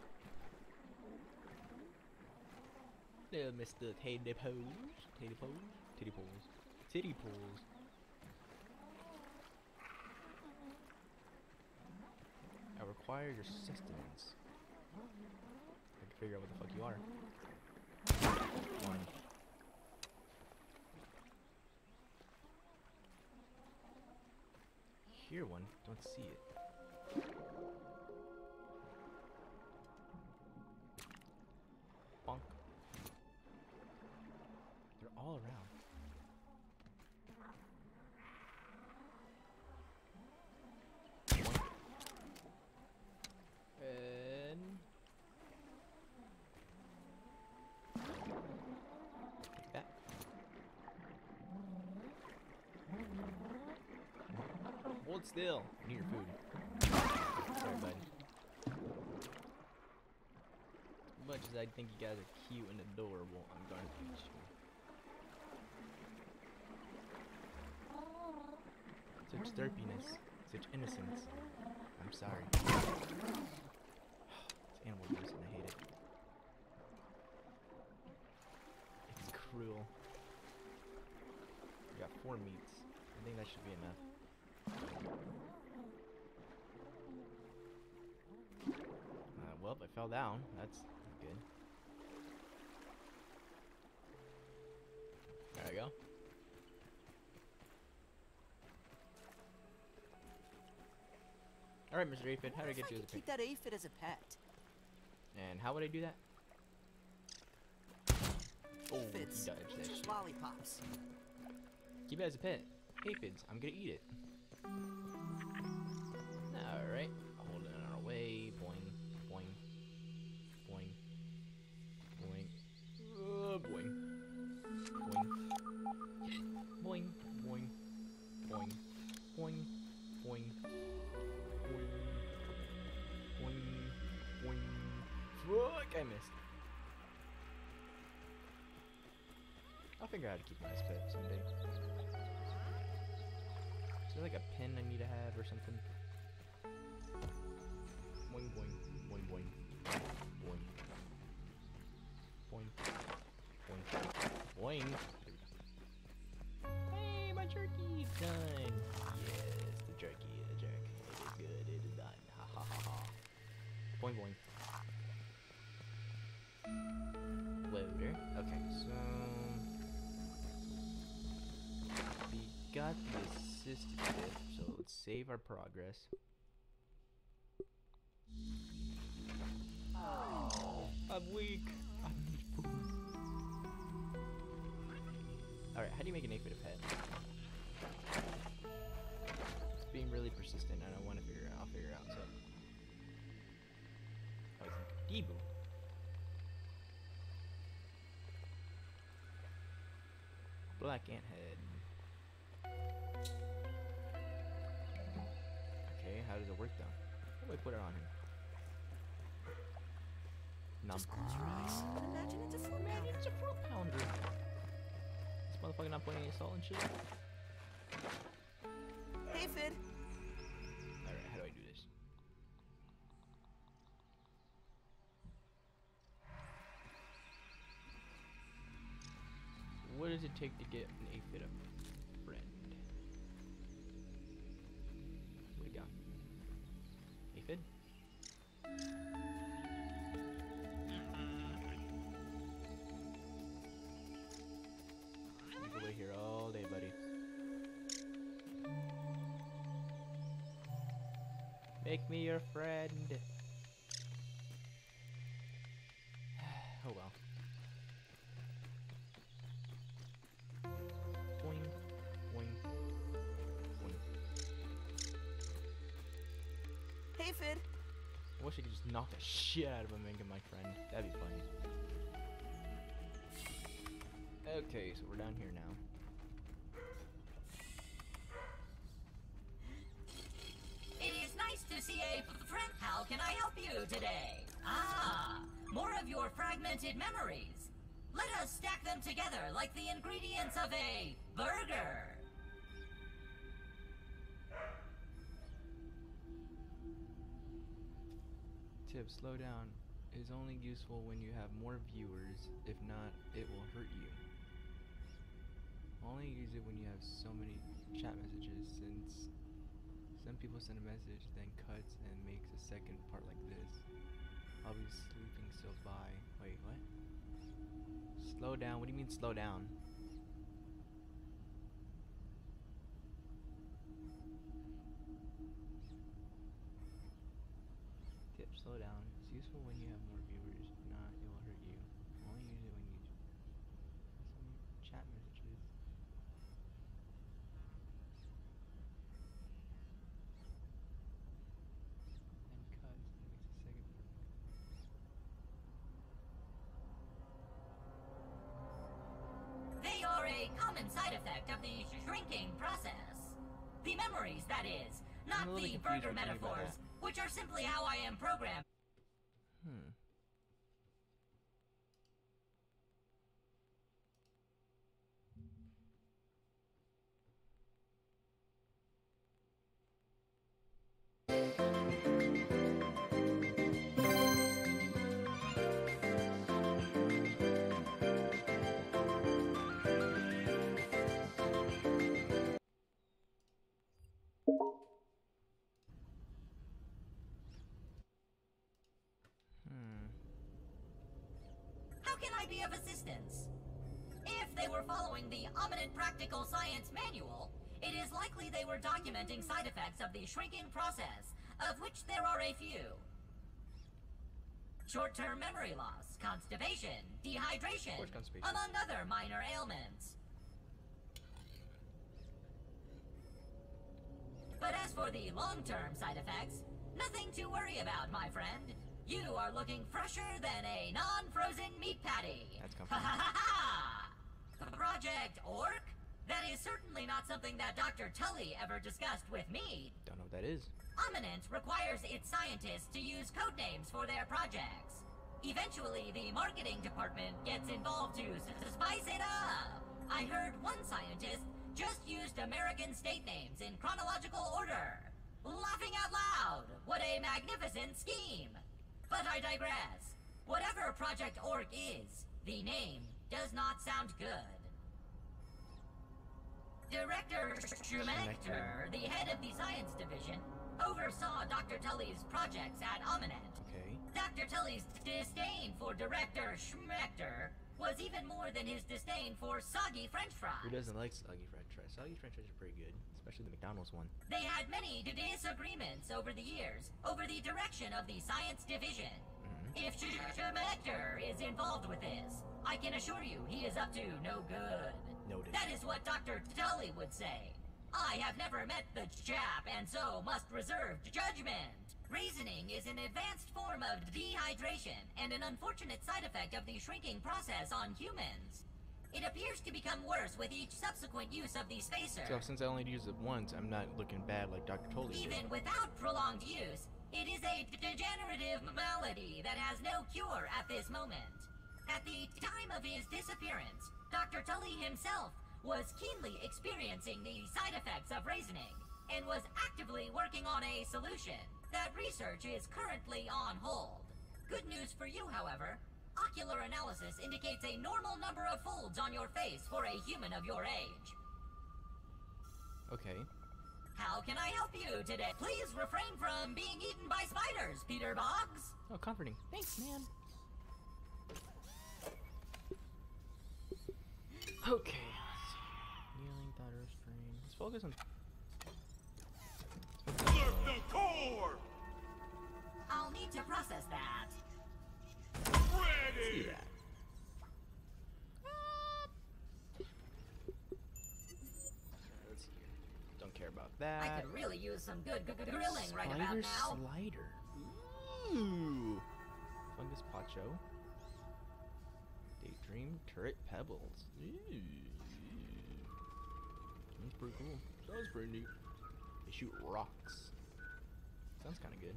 Little Mr. Teddy Pose. Teddy Pose. Titty Pose. Titty Pose. I require your sustenance. I can figure out what the fuck you are. One. Hear one, don't see it. Bonk. They're all around. Bonk. And take that. Hold still. I need your food. Sorry, bud. As much as I think you guys are cute and adorable, I'm gonna eat you. Such derpiness, such innocence. I'm sorry. It's animal abuse and I hate it. It's cruel. We got 4 meats. I think that should be enough. Well, I fell down. That's good. There I go. Alright, Mr. Aphid, how do I get you as a pet? Keep that aphid as a pet. And how would I do that? Oh, you Aphids, dodged that just shit. lollipops. Keep it as a pet. Aphids, I'm gonna eat it. Alright, hold it on our way. Boing, boing, boing, boing, boing, boing, boing, boing, boing, boing, boing, boing, boing, boing. Fuck, I missed. I'll figure out how to keep my pet someday. Is there like a pin I need to have or something? Boing, boing, boing, boing, boing, boing, boing, boing. Hey, my jerky done. Yes, the jerky, the jerk. It is good. It is done. Ha ha ha ha. Boing, boing. Loader. Okay, so we got the assisted tip, so let's save our progress. Oh, I'm weak. I need food. Alright, how do you make an aphid a pet? It's being really persistent and I want to figure it out. I'll figure it out, so. I was like, Debu. Black ant head. Okay, how does it work though? How do I put it on him? Just close your eyes and imagine it's a fruit Man, pounder. it's a fruit pounder. This motherfucker not putting any salt and shit. Aphid, Alright, how do I do this? What does it take to get an aphid a friend? Where'd it go? Aphid? You can wait here all day, buddy. Make me your friend. Oh well. Boing, boing, boing. aphid. I wish I could just knock the shit out of him and make him my friend. That'd be funny. Okay, so we're down here now. It is nice to see a friend. How can I help you today? Ah, more of your fragmented memories. Let us stack them together like the ingredients of a burger. Tip, slow down is only useful when you have more viewers. If not, it will hurt you. Only use it when you have so many chat messages, since some people send a message, then cuts and makes a second part like this. I'll be sleeping, so bye. Wait, what? Slow down? What do you mean slow down? Tip, slow down. It's useful when you have more viewers. If not, it will hurt you. Only use it when you have some chat messages. And cuts and makes a second part. They are a common side effect of the shrinking process. The memories, that is, not I'm a little the confused burger what you mean by metaphors, which are simply how I am programmed. How can I be of assistance? If they were following the Ominent Practical Science Manual, it is likely they were documenting side effects of the shrinking process, of which there are a few. Short-term memory loss, constipation, dehydration, Constipation. among other minor ailments. But as for the long-term side effects, nothing to worry about, my friend. You are looking fresher than a non-frozen meat patty. That's Ha comforting. ha ha ha! Project Orc? That is certainly not something that Dr. Tully ever discussed with me. Don't know what that is. Ominent requires its scientists to use code names for their projects. Eventually, the marketing department gets involved to spice it up. I heard one scientist just used American state names in chronological order. Laughing out loud! What a magnificent scheme! But I digress. Whatever Project Orc is, the name does not sound good. Director Schmechter, the head of the science division, oversaw Dr. Tully's projects at Ominent. Okay. Dr. Tully's disdain for Director Schmechter was even more than his disdain for soggy French fries. Who doesn't like soggy French fries? Soggy French fries are pretty good, especially the McDonald's one. They had many disagreements over the years over the direction of the science division. If Schmechter is involved with this, I can assure you he is up to no good. Noted. That is what Dr. Tully would say. I have never met the chap and so must reserve judgment. Reasoning is an advanced form of dehydration and an unfortunate side effect of the shrinking process on humans. It appears to become worse with each subsequent use of the spacer. So since I only used it once, I'm not looking bad like Dr. Tully did. Even without prolonged use, it is a degenerative malady that has no cure at this moment. At the time of his disappearance, Dr. Tully himself was keenly experiencing the side effects of reasoning and was actively working on a solution. That research is currently on hold. Good news for you, however. Ocular analysis indicates a normal number of folds on your face for a human of your age. Okay. How can I help you today? Please refrain from being eaten by spiders, Peter Boggs. Oh, comforting. Thanks, man. Okay. Let's see. Kneeling, thought restraint. Let's focus on. Look the core! I'll need to process that. Ready! See that. Let's see here. Don't care about I that. could really use some good grilling right about Spider now. slider. Ooh. Fungus Pacho. Daydream turret pebbles. Ooh. That's pretty cool. Sounds pretty neat. They shoot rocks. Sounds kind of good.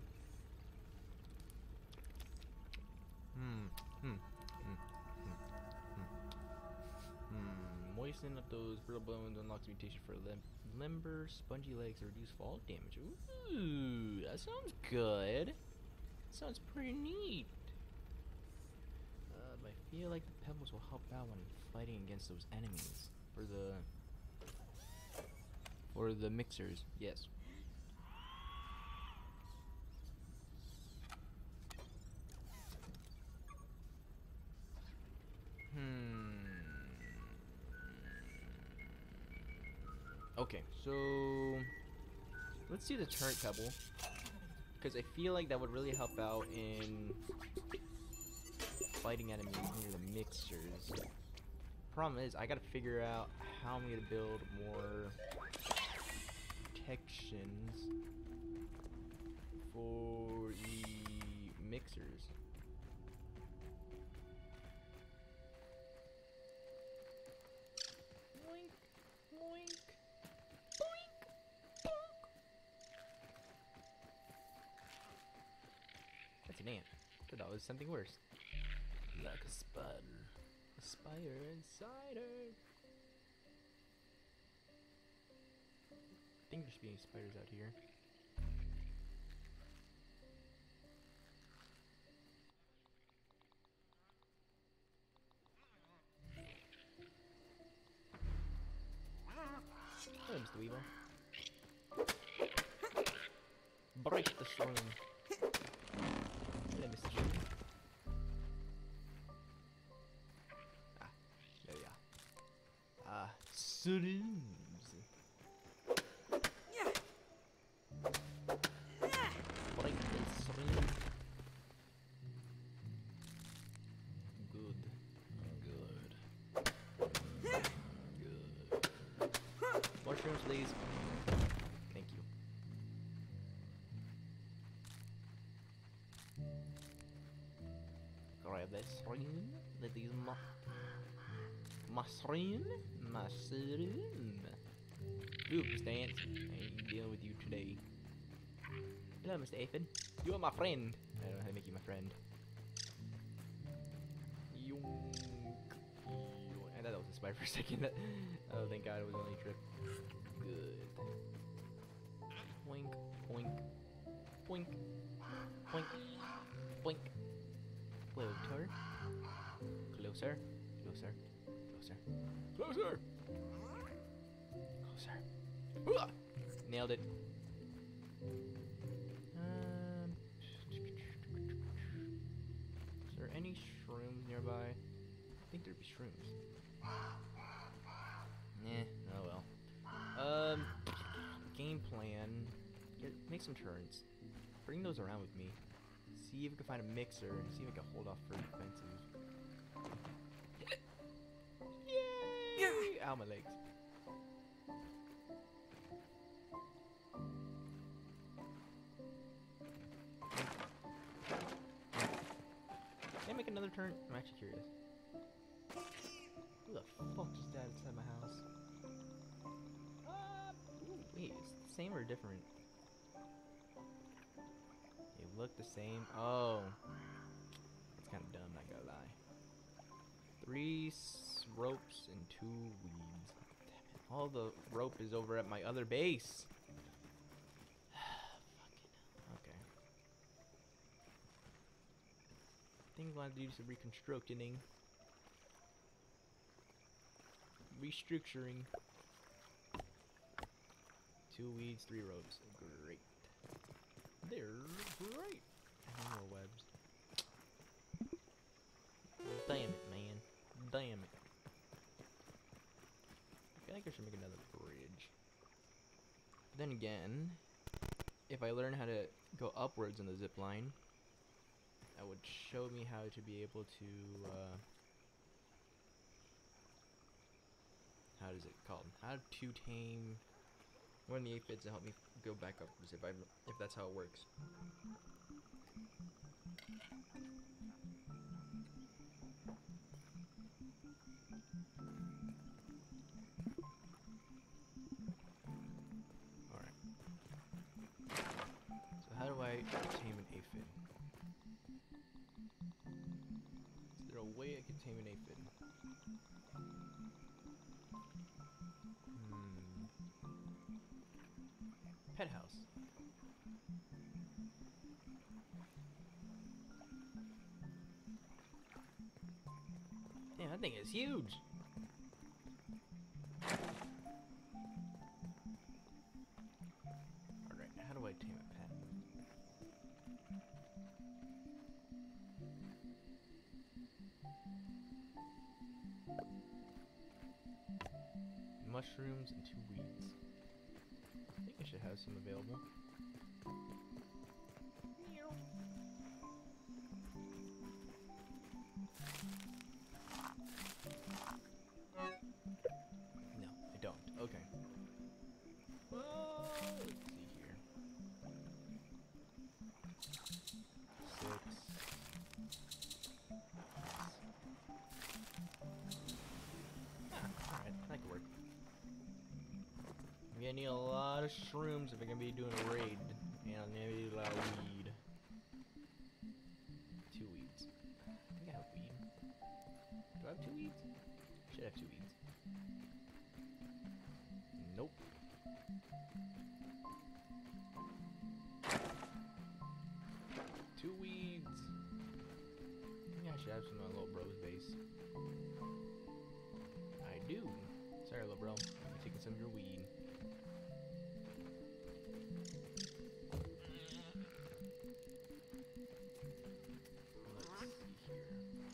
Moisten up those brittle bones unlocks mutation for limber, spongy legs, to reduce fall damage. Ooh, that sounds good. Sounds pretty neat. But I feel like the pebbles will help out when fighting against those enemies. For the mixers, yes. Okay, so let's do the turret pebble, because I feel like that would really help out in fighting enemies near the mixers. Problem is, I gotta figure out how I'm gonna build more protections for the mixers. Boink, boink, boink, bonk. That's an ant. I thought that was something worse. Like a spider. A spider inside her. I think there's being spiders out here. Hello, Mr. Weevil. Break the shroom. Hello, Mr. Shroom. There we are. Shrooms. Break the shroom. Good. Mushrooms, please. Thank you. Grab that shroom. Let these mushroom. Look, Mr. Ant, I ain't dealing with you today. Hello, Mr. Aphid. You are my friend. I don't know how to make you my friend. Yoink. I thought that was a spider for a second. Oh, thank God it was only a trip. Good. Boink, boink, boink, boink, boink. Closer. Closer. Closer. Closer. Closer. Closer. Hooah! Nailed it. Is there any shrooms nearby? I think there'd be shrooms. Oh well. Game plan. Make some turns. Bring those around with me. See if we can find a mixer and see if we can hold off for defensive. Yay! Ow, my legs. Can I make another turn? I'm actually curious. Who the fuck just died outside my house? Ooh, wait, is it the same or different? They look the same. Oh. That's kind of dumb, not gonna lie. 3 ropes and 2 weeds. Damn it. All the rope is over at my other base. Okay. I think I'm gonna do some reconstructing. Restructuring. 2 weeds, 3 ropes. Great. They're great. And more webs. Damn it, man. Damn it. I feel like I should make another bridge. But then again, if I learn how to go upwards on the zip line, that would show me how to be able to, how is it called? How to tame one of the aphids to help me go back upwards if that's how it works. Alright. So how do I tame an aphid? Is there a way I can tame an aphid? Pet house. That thing is huge. Alright, how do I tame a pet? Mushrooms and 2 weeds. I think I should have some available. No, I don't. Okay. Well, let's see here. 6. Alright, that could work. I'm gonna need a lot of shrooms if I'm gonna be doing a raid. And I'm gonna need a lot of weed. 2 weeds. I think I have weed. Do I have 2 weeds? I should have 2 weeds. Nope. Two weeds. I think I should have some of my little bro's base. I do. Sorry, little bro. I'm taking some of your weed. Let's see here.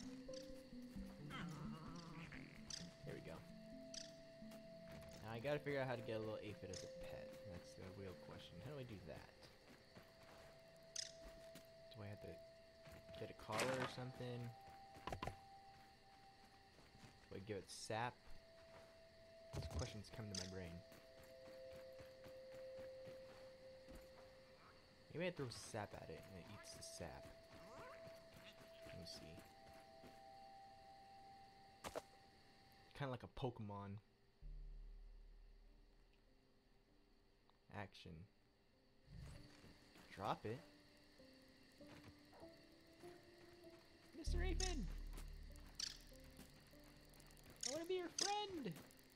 There we go. Now I gotta figure out how to get a little aphid as a pet. That's the real question. How do I do that? Do I have to get a collar or something? Do I give it sap? These questions come to my brain. Maybe I throw sap at it and it eats the sap. Let me see. Kind of like a Pokemon. Action. Drop it. Mr. Aphid! I want to be your friend!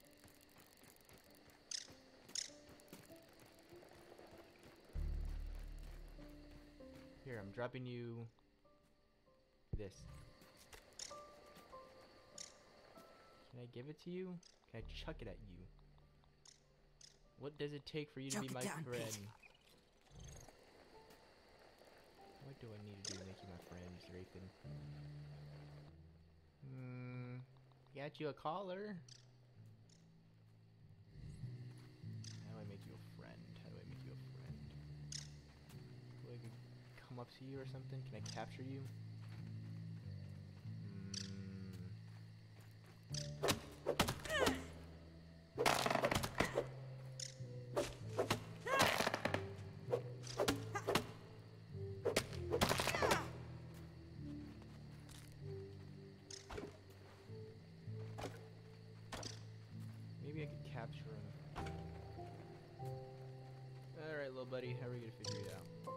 Here, I'm dropping you this. Can I give it to you? Can I chuck it at you? What does it take for you to be my friend? What do I need to do to make you my friend, Mr. Aphid? Got you a collar. How do I make you a friend? How do I make you a friend? Do I come up to you or something? Can I capture you? Maybe I could capture him. Alright, little buddy, how are we gonna figure it out?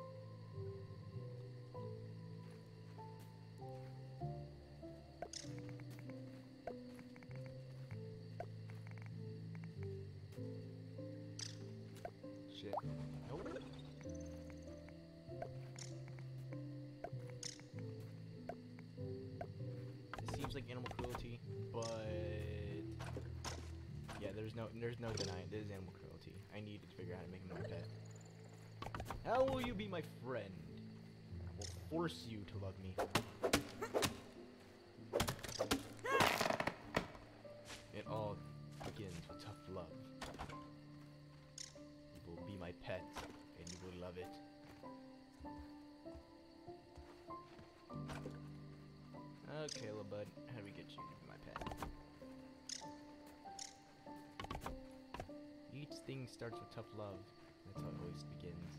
Shit. Nope. It seems like animal cruelty, but yeah, there's no denying this is animal cruelty. I need to figure out how to make him my pet. How will you be my friend? I will force you to love me. It all begins with tough love. You will be my pet, and you will love it. Okay, little bud, how do we get you to be my pet? Each thing starts with tough love. That's how it always begins.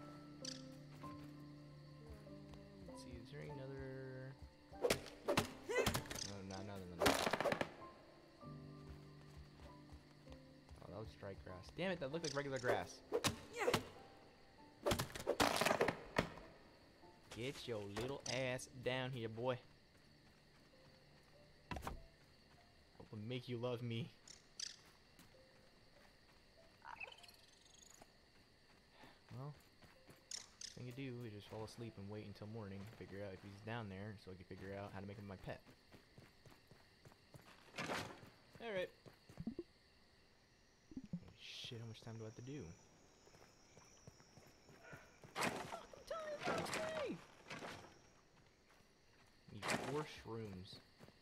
Let's see, is there another... No, no. Oh, that was dry grass. Damn it, that looked like regular grass. Get your little ass down here, boy. I will make you love me. Well, thing to do is just fall asleep and wait until morning, figure out if he's down there, so I can figure out how to make him my pet. much time do I have to do? Need 4 shrooms.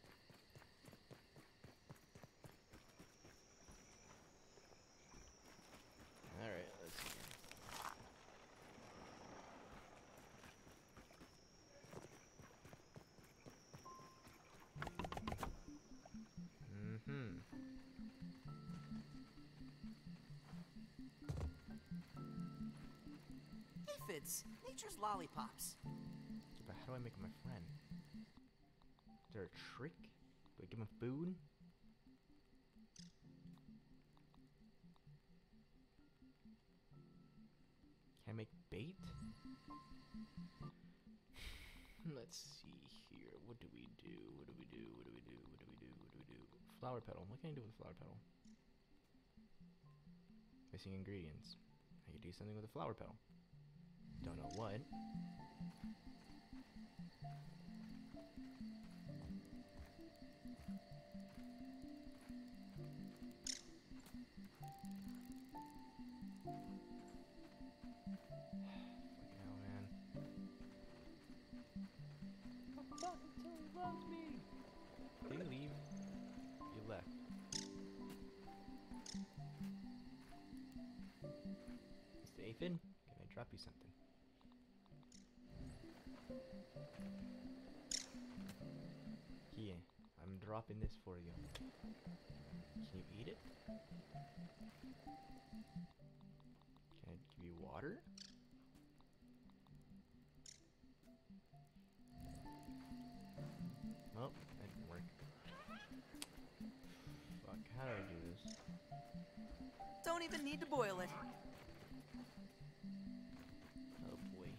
Alright, let's see. Aphids, nature's lollipops. But how do I make him my friend? Is there a trick? Do I give him food? Can I make bait? Let's see here. What do we do? What do we do? What do we do? What do we do? What do we do? Flower petal. What can I do with a flower petal? Missing ingredients. I could do something with a flower petal. Don't know what. Fucking hell, man. Fuck until he loves me. Did you leave? You left. Mr. Aphid, can I drop you something? Here, I'm dropping this for you. Can you eat it? Can I give you water? Nope, that didn't work. Fuck, how do I do this? Don't even need to boil it. Oh boy.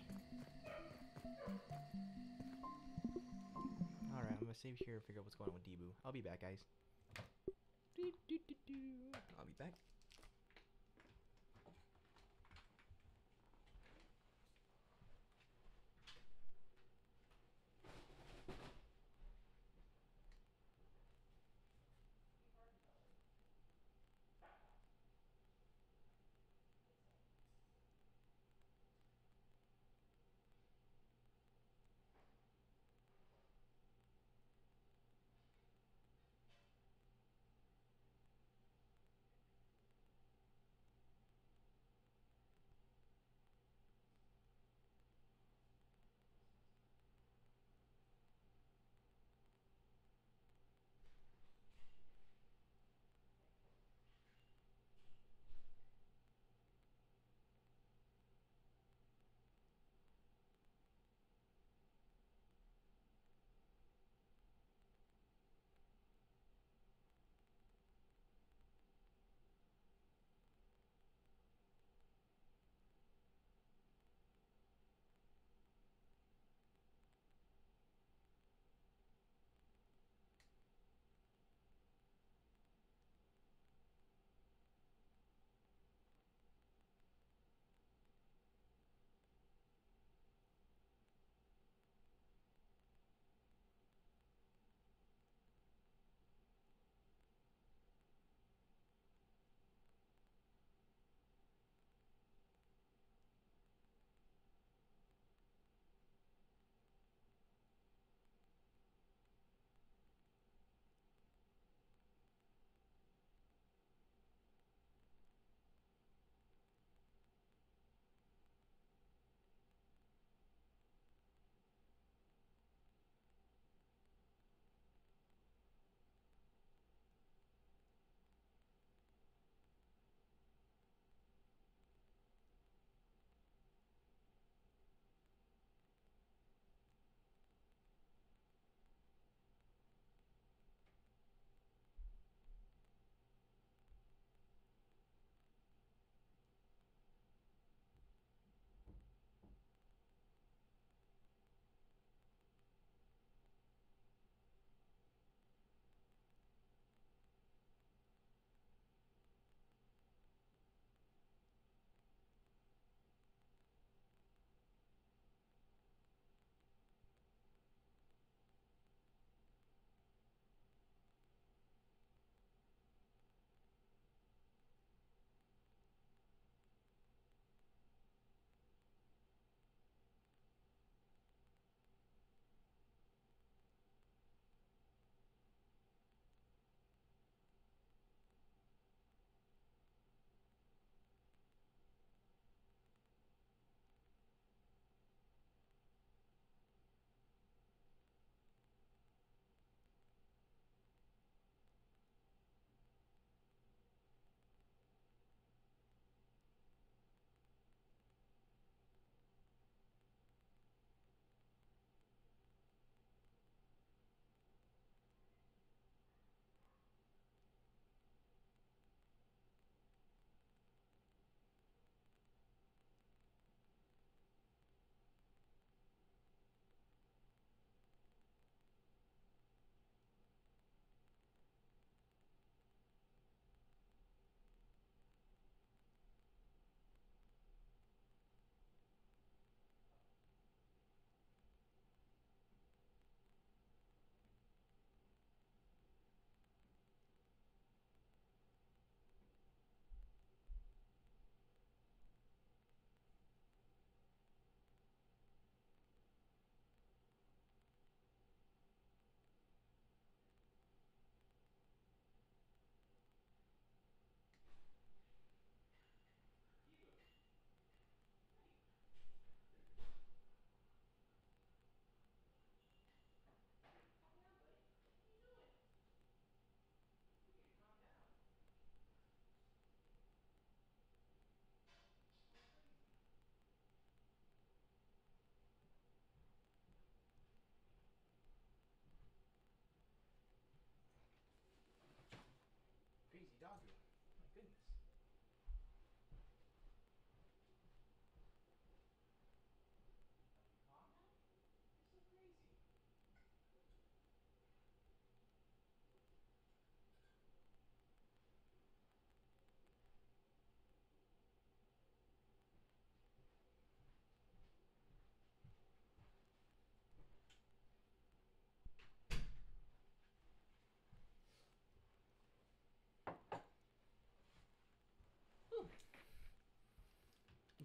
Alright, I'm gonna save here and figure out what's going on with Debu. I'll be back, guys. I'll be back.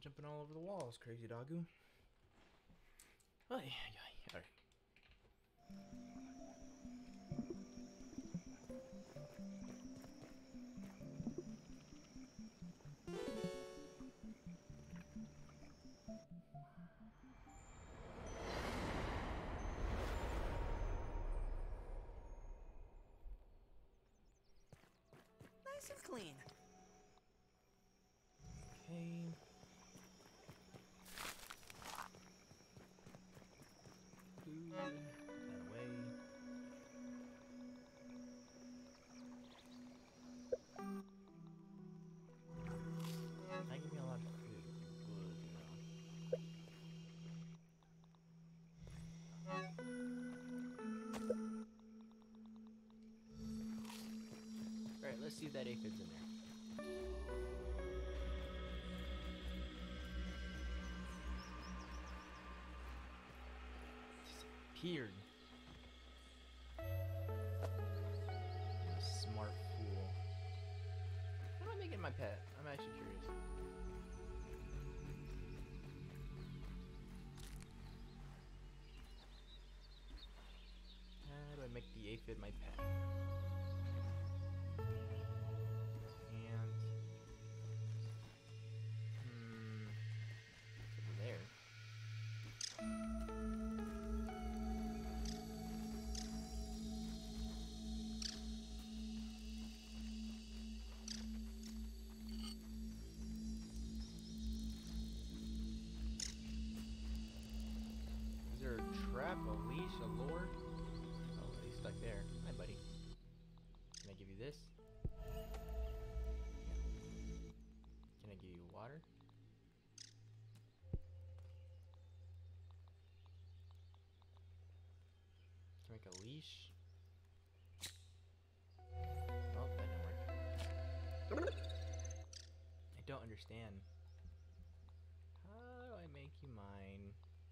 jumping all over the walls, crazy doggo. Oh, yeah, yeah, alright. Nice and clean. Okay. Food. That away. That give me a lot of food. Good, you know. Alright, let's see if that aphid's in there. Disappeared. You smart fool. How do I make it my pet? I'm actually curious. How do I make the aphid my pet? And it's over there. Is there a trap, a leash, a lure? Oh, he's stuck there. Hi, buddy. Can I give you this? Can I give you water? Can I make a leash? Oh, that didn't work. I don't understand. How do I make you mine?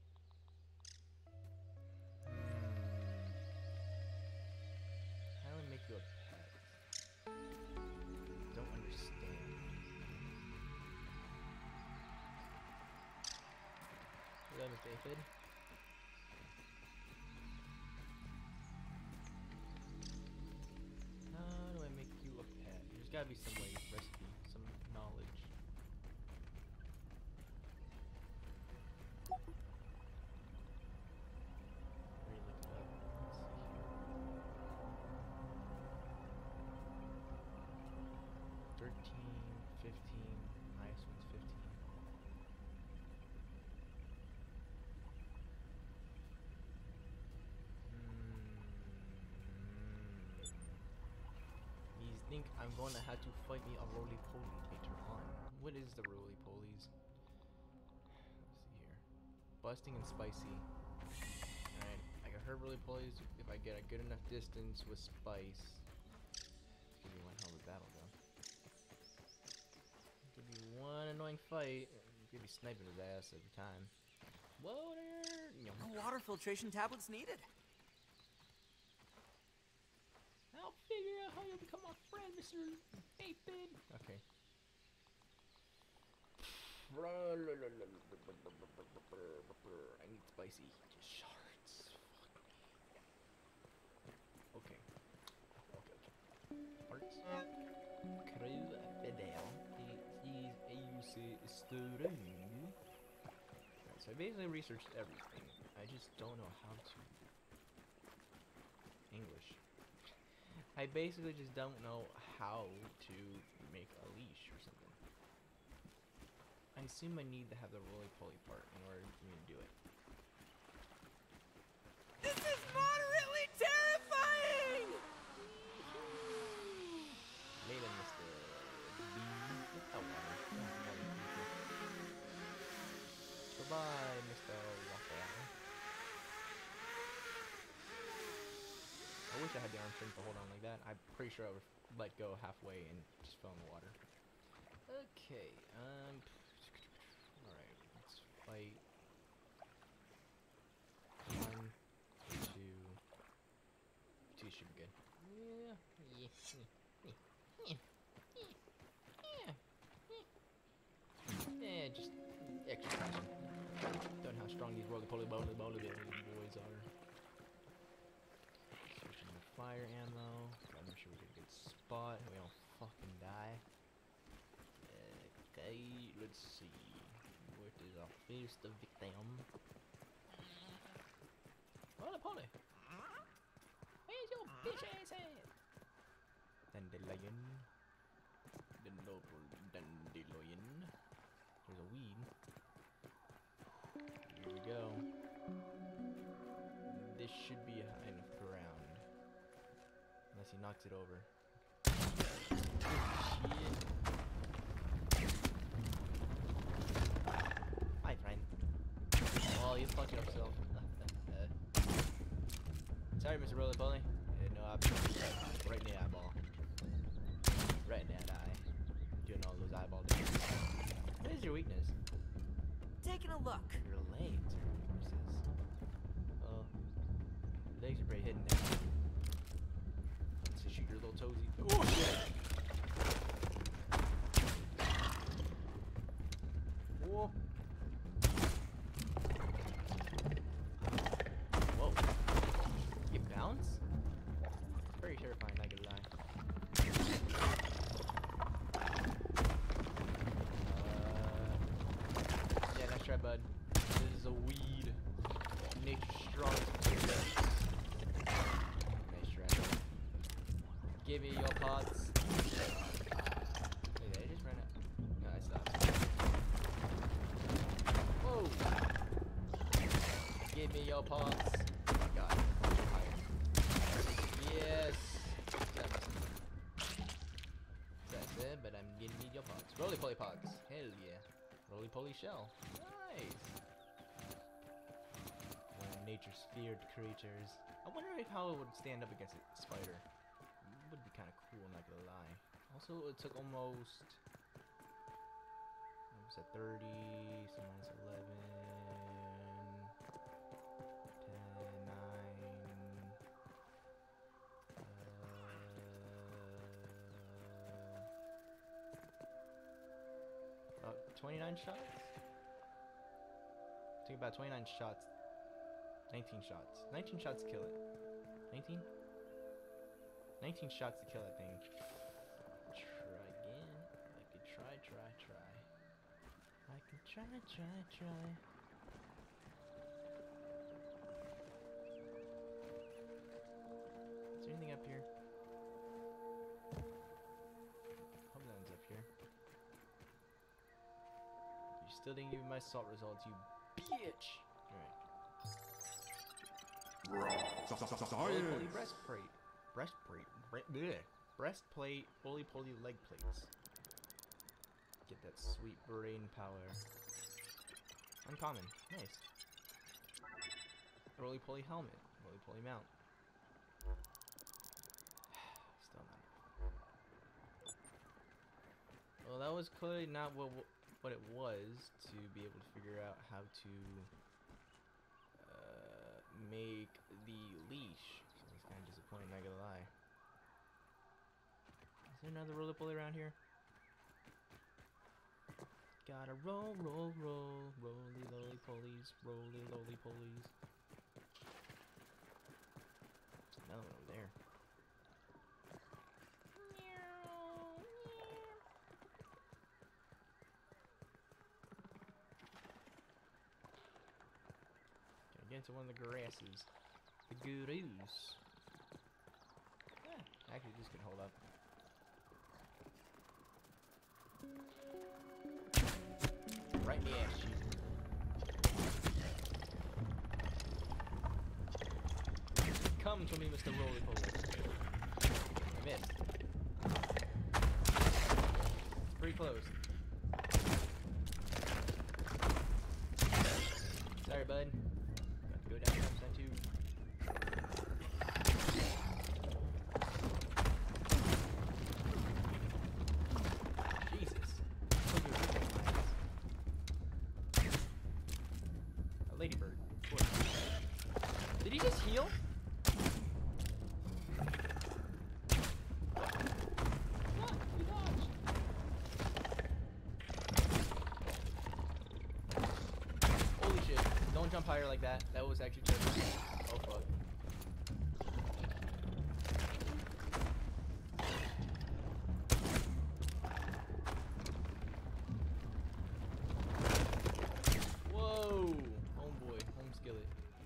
How do I make you a pet? Don't understand. Is that Mr. Aphid? How do I make you a pet? There's gotta be some way, recipe, some knowledge. Let me look it up. Let's see here. 13, 15, highest one's 15. You think I'm going to have to fight me a roly-poly later on. What is the roly-polies? Let's see here. Busting and spicy. Alright, I got her roly-polies if I get a good enough distance with spice. Give me one hell of a battle though. Give me one annoying fight. Give me sniping his ass every time. Water! No water filtration tablets needed. I'll figure out how you become my friend, Mr. Aphid. Okay. I need spicy shards. Okay. Parts. Crew Fidel. He's a UC student. Right, so I basically researched everything. I just don't know how to. English. I basically just don't know how to make a leash or something. I assume I need to have the roly-poly part in order for me to do it. This is moderately terrifying! Later, Mr. B. Oh, water. Goodbye, Mr. Water. I wish I had the arm strength to hold on like that. I'm pretty sure I would let go halfway and just fell in the water. Okay, alright, let's fight. 1, 2. 2 should be good. Yeah, just extra crashing. Don't know how strong these roly-poly boys are. Switching to fire ammo. Gotta make sure we get a good spot. We don't fucking die. Okay, let's see. What is our first victim? Roly-poly! Where's your bitch ass head? Dandelion. Dandelion. There's a weed. Here we go. This should be high enough ground. Unless he knocks it over. Oh, shit. Hi, friend. Oh, you fucked yourself. Sorry, Mr. Roly-Poly. No option. Right in the eyeball. Right in that eye. Doing all those eyeball damage. What is your weakness? Taking a look. Your legs are weaknesses. Oh. Your legs are pretty hidden now. Let's just shoot your little toesy. Oh shit! Whoa. Whoa. You bounce? It's very terrifying, not gonna lie. Yeah, nice try, bud. This is a weed. Nature's strongest material. Nice try. Give me your pots. Wait, did I just run out? No, I stopped. Whoa! Give me your pots. Oh my god. Yes! That's it, but I'm gonna need your pots. Roly-poly pots. Hell yeah. Roly-poly shell. Nice! One of nature's feared creatures. I wonder how it would stand up against a spider. It would be kind of cool, not gonna lie. Also, it took almost... What was that, 30, so minus 11... 29 shots? Take about 29 shots. 19 shots. 19 shots to kill it. 19? 19 shots to kill that thing. Try again. I could try. I can try. Is there anything up here? Hope nothing's up here. You still didn't give me my salt results, you bitch! Alright. Roly-poly breastplate. Breastplate, roly-poly leg plates. Get that sweet brain power. Uncommon. Nice. Roly-poly helmet. Roly-poly mount. Still not. Well, that was clearly not what it was to be able to figure out how to make the leash. So it's kind of disappointing, not gonna lie. Is there another roly-poly around here? Gotta roll, roly-polies, roly-polies. There's another one over there. Get into one of the grasses. The gurus. Actually, this can hold up. Right in the ass cheek. Come to me, Mr. Roly-Poly. I missed. Pretty close. Sorry, bud. Go down upside too. Jesus. A ladybird. What? Did he just heal? What? jump higher like that. That was actually terrible. Oh fuck. Whoa! Homeboy, home skillet.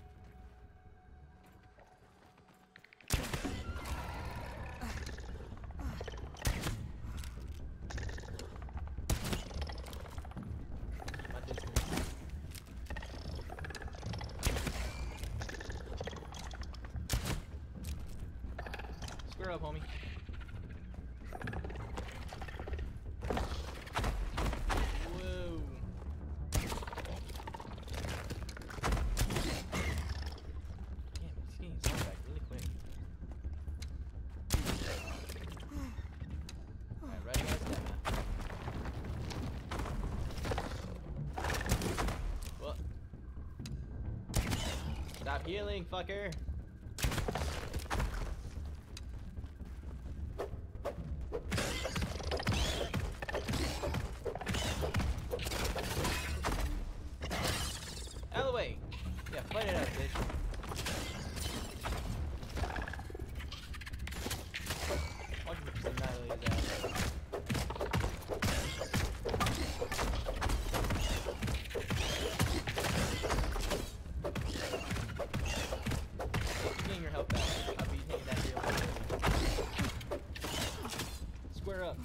My distance. Square up, homie. Whoa. Damn, he's getting his health back really quick. Alright, right against that. What? Stop healing, fucker! Out of the way! Yeah, fight it out, bitch. Watch me just annihilate his ass. You're getting your health back. I'll be taking that here. Square up.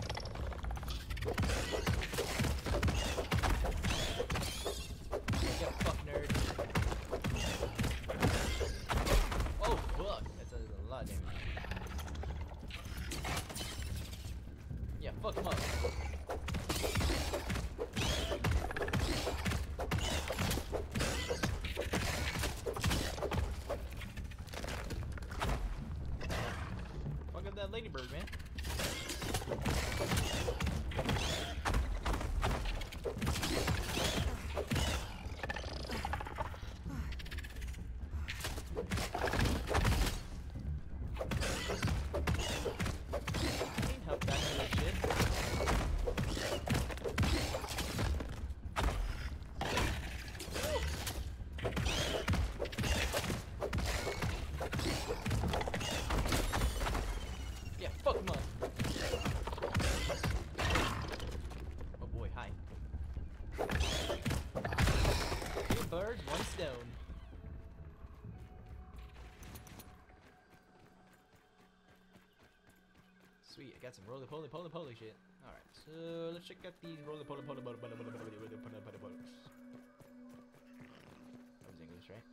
Get fuck nerd. Oh fuck, that's a lot of damage. Yeah, fuck him up. Fuck up that ladybird, man. Help back to that shit. Yeah, fuck him up. Oh boy, hi. Two birds, one stone. Sweet, I got some roly-poly shit. Alright, so let's check out these roly-poly. That was English, right?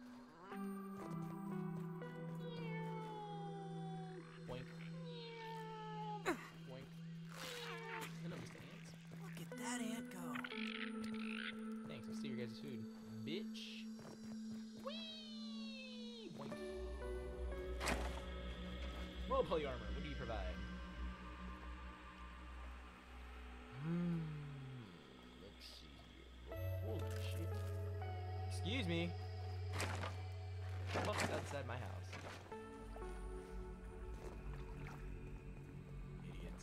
Boink. Boink. Hello, Mr. Ants. Look at that ant go. Thanks, I'll steal your guys' food. Bitch. Whee! Boink. Roly-poly armor, what do you provide? Let's see here. Holy shit. Excuse me. What's outside my house? Idiots.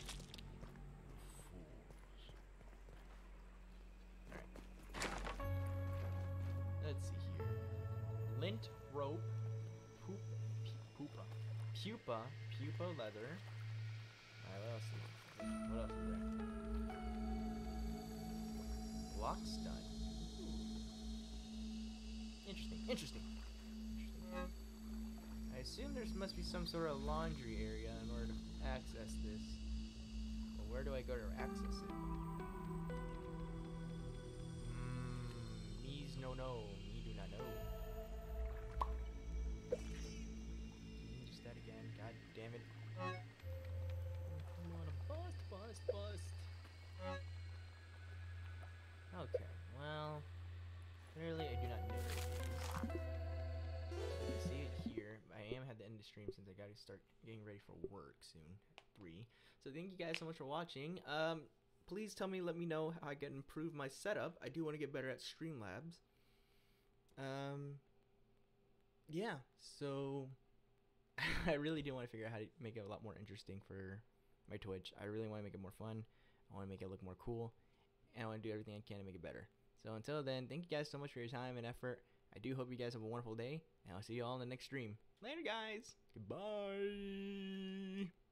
Fools. Alright. Let's see here. Lint rope. Pupa leather. Alright, what else is there? What else is there? Block stun. Interesting. I assume there must be some sort of laundry area in order to access this. But where do I go to access it? Me's no. Me do not know. Just that again. God damn it. Come on, bust. Okay, well, clearly I do not know what it is. I see it here. I am at the end of the stream since I gotta start getting ready for work soon at 3. So thank you guys so much for watching. Please let me know how I can improve my setup. I do want to get better at Streamlabs. Yeah, so I really do want to figure out how to make it a lot more interesting for my Twitch. I really want to make it more fun. I want to make it look more cool. And I want to do everything I can to make it better. So until then, thank you guys so much for your time and effort. I do hope you guys have a wonderful day, and I'll see you all in the next stream. Later, guys. Goodbye.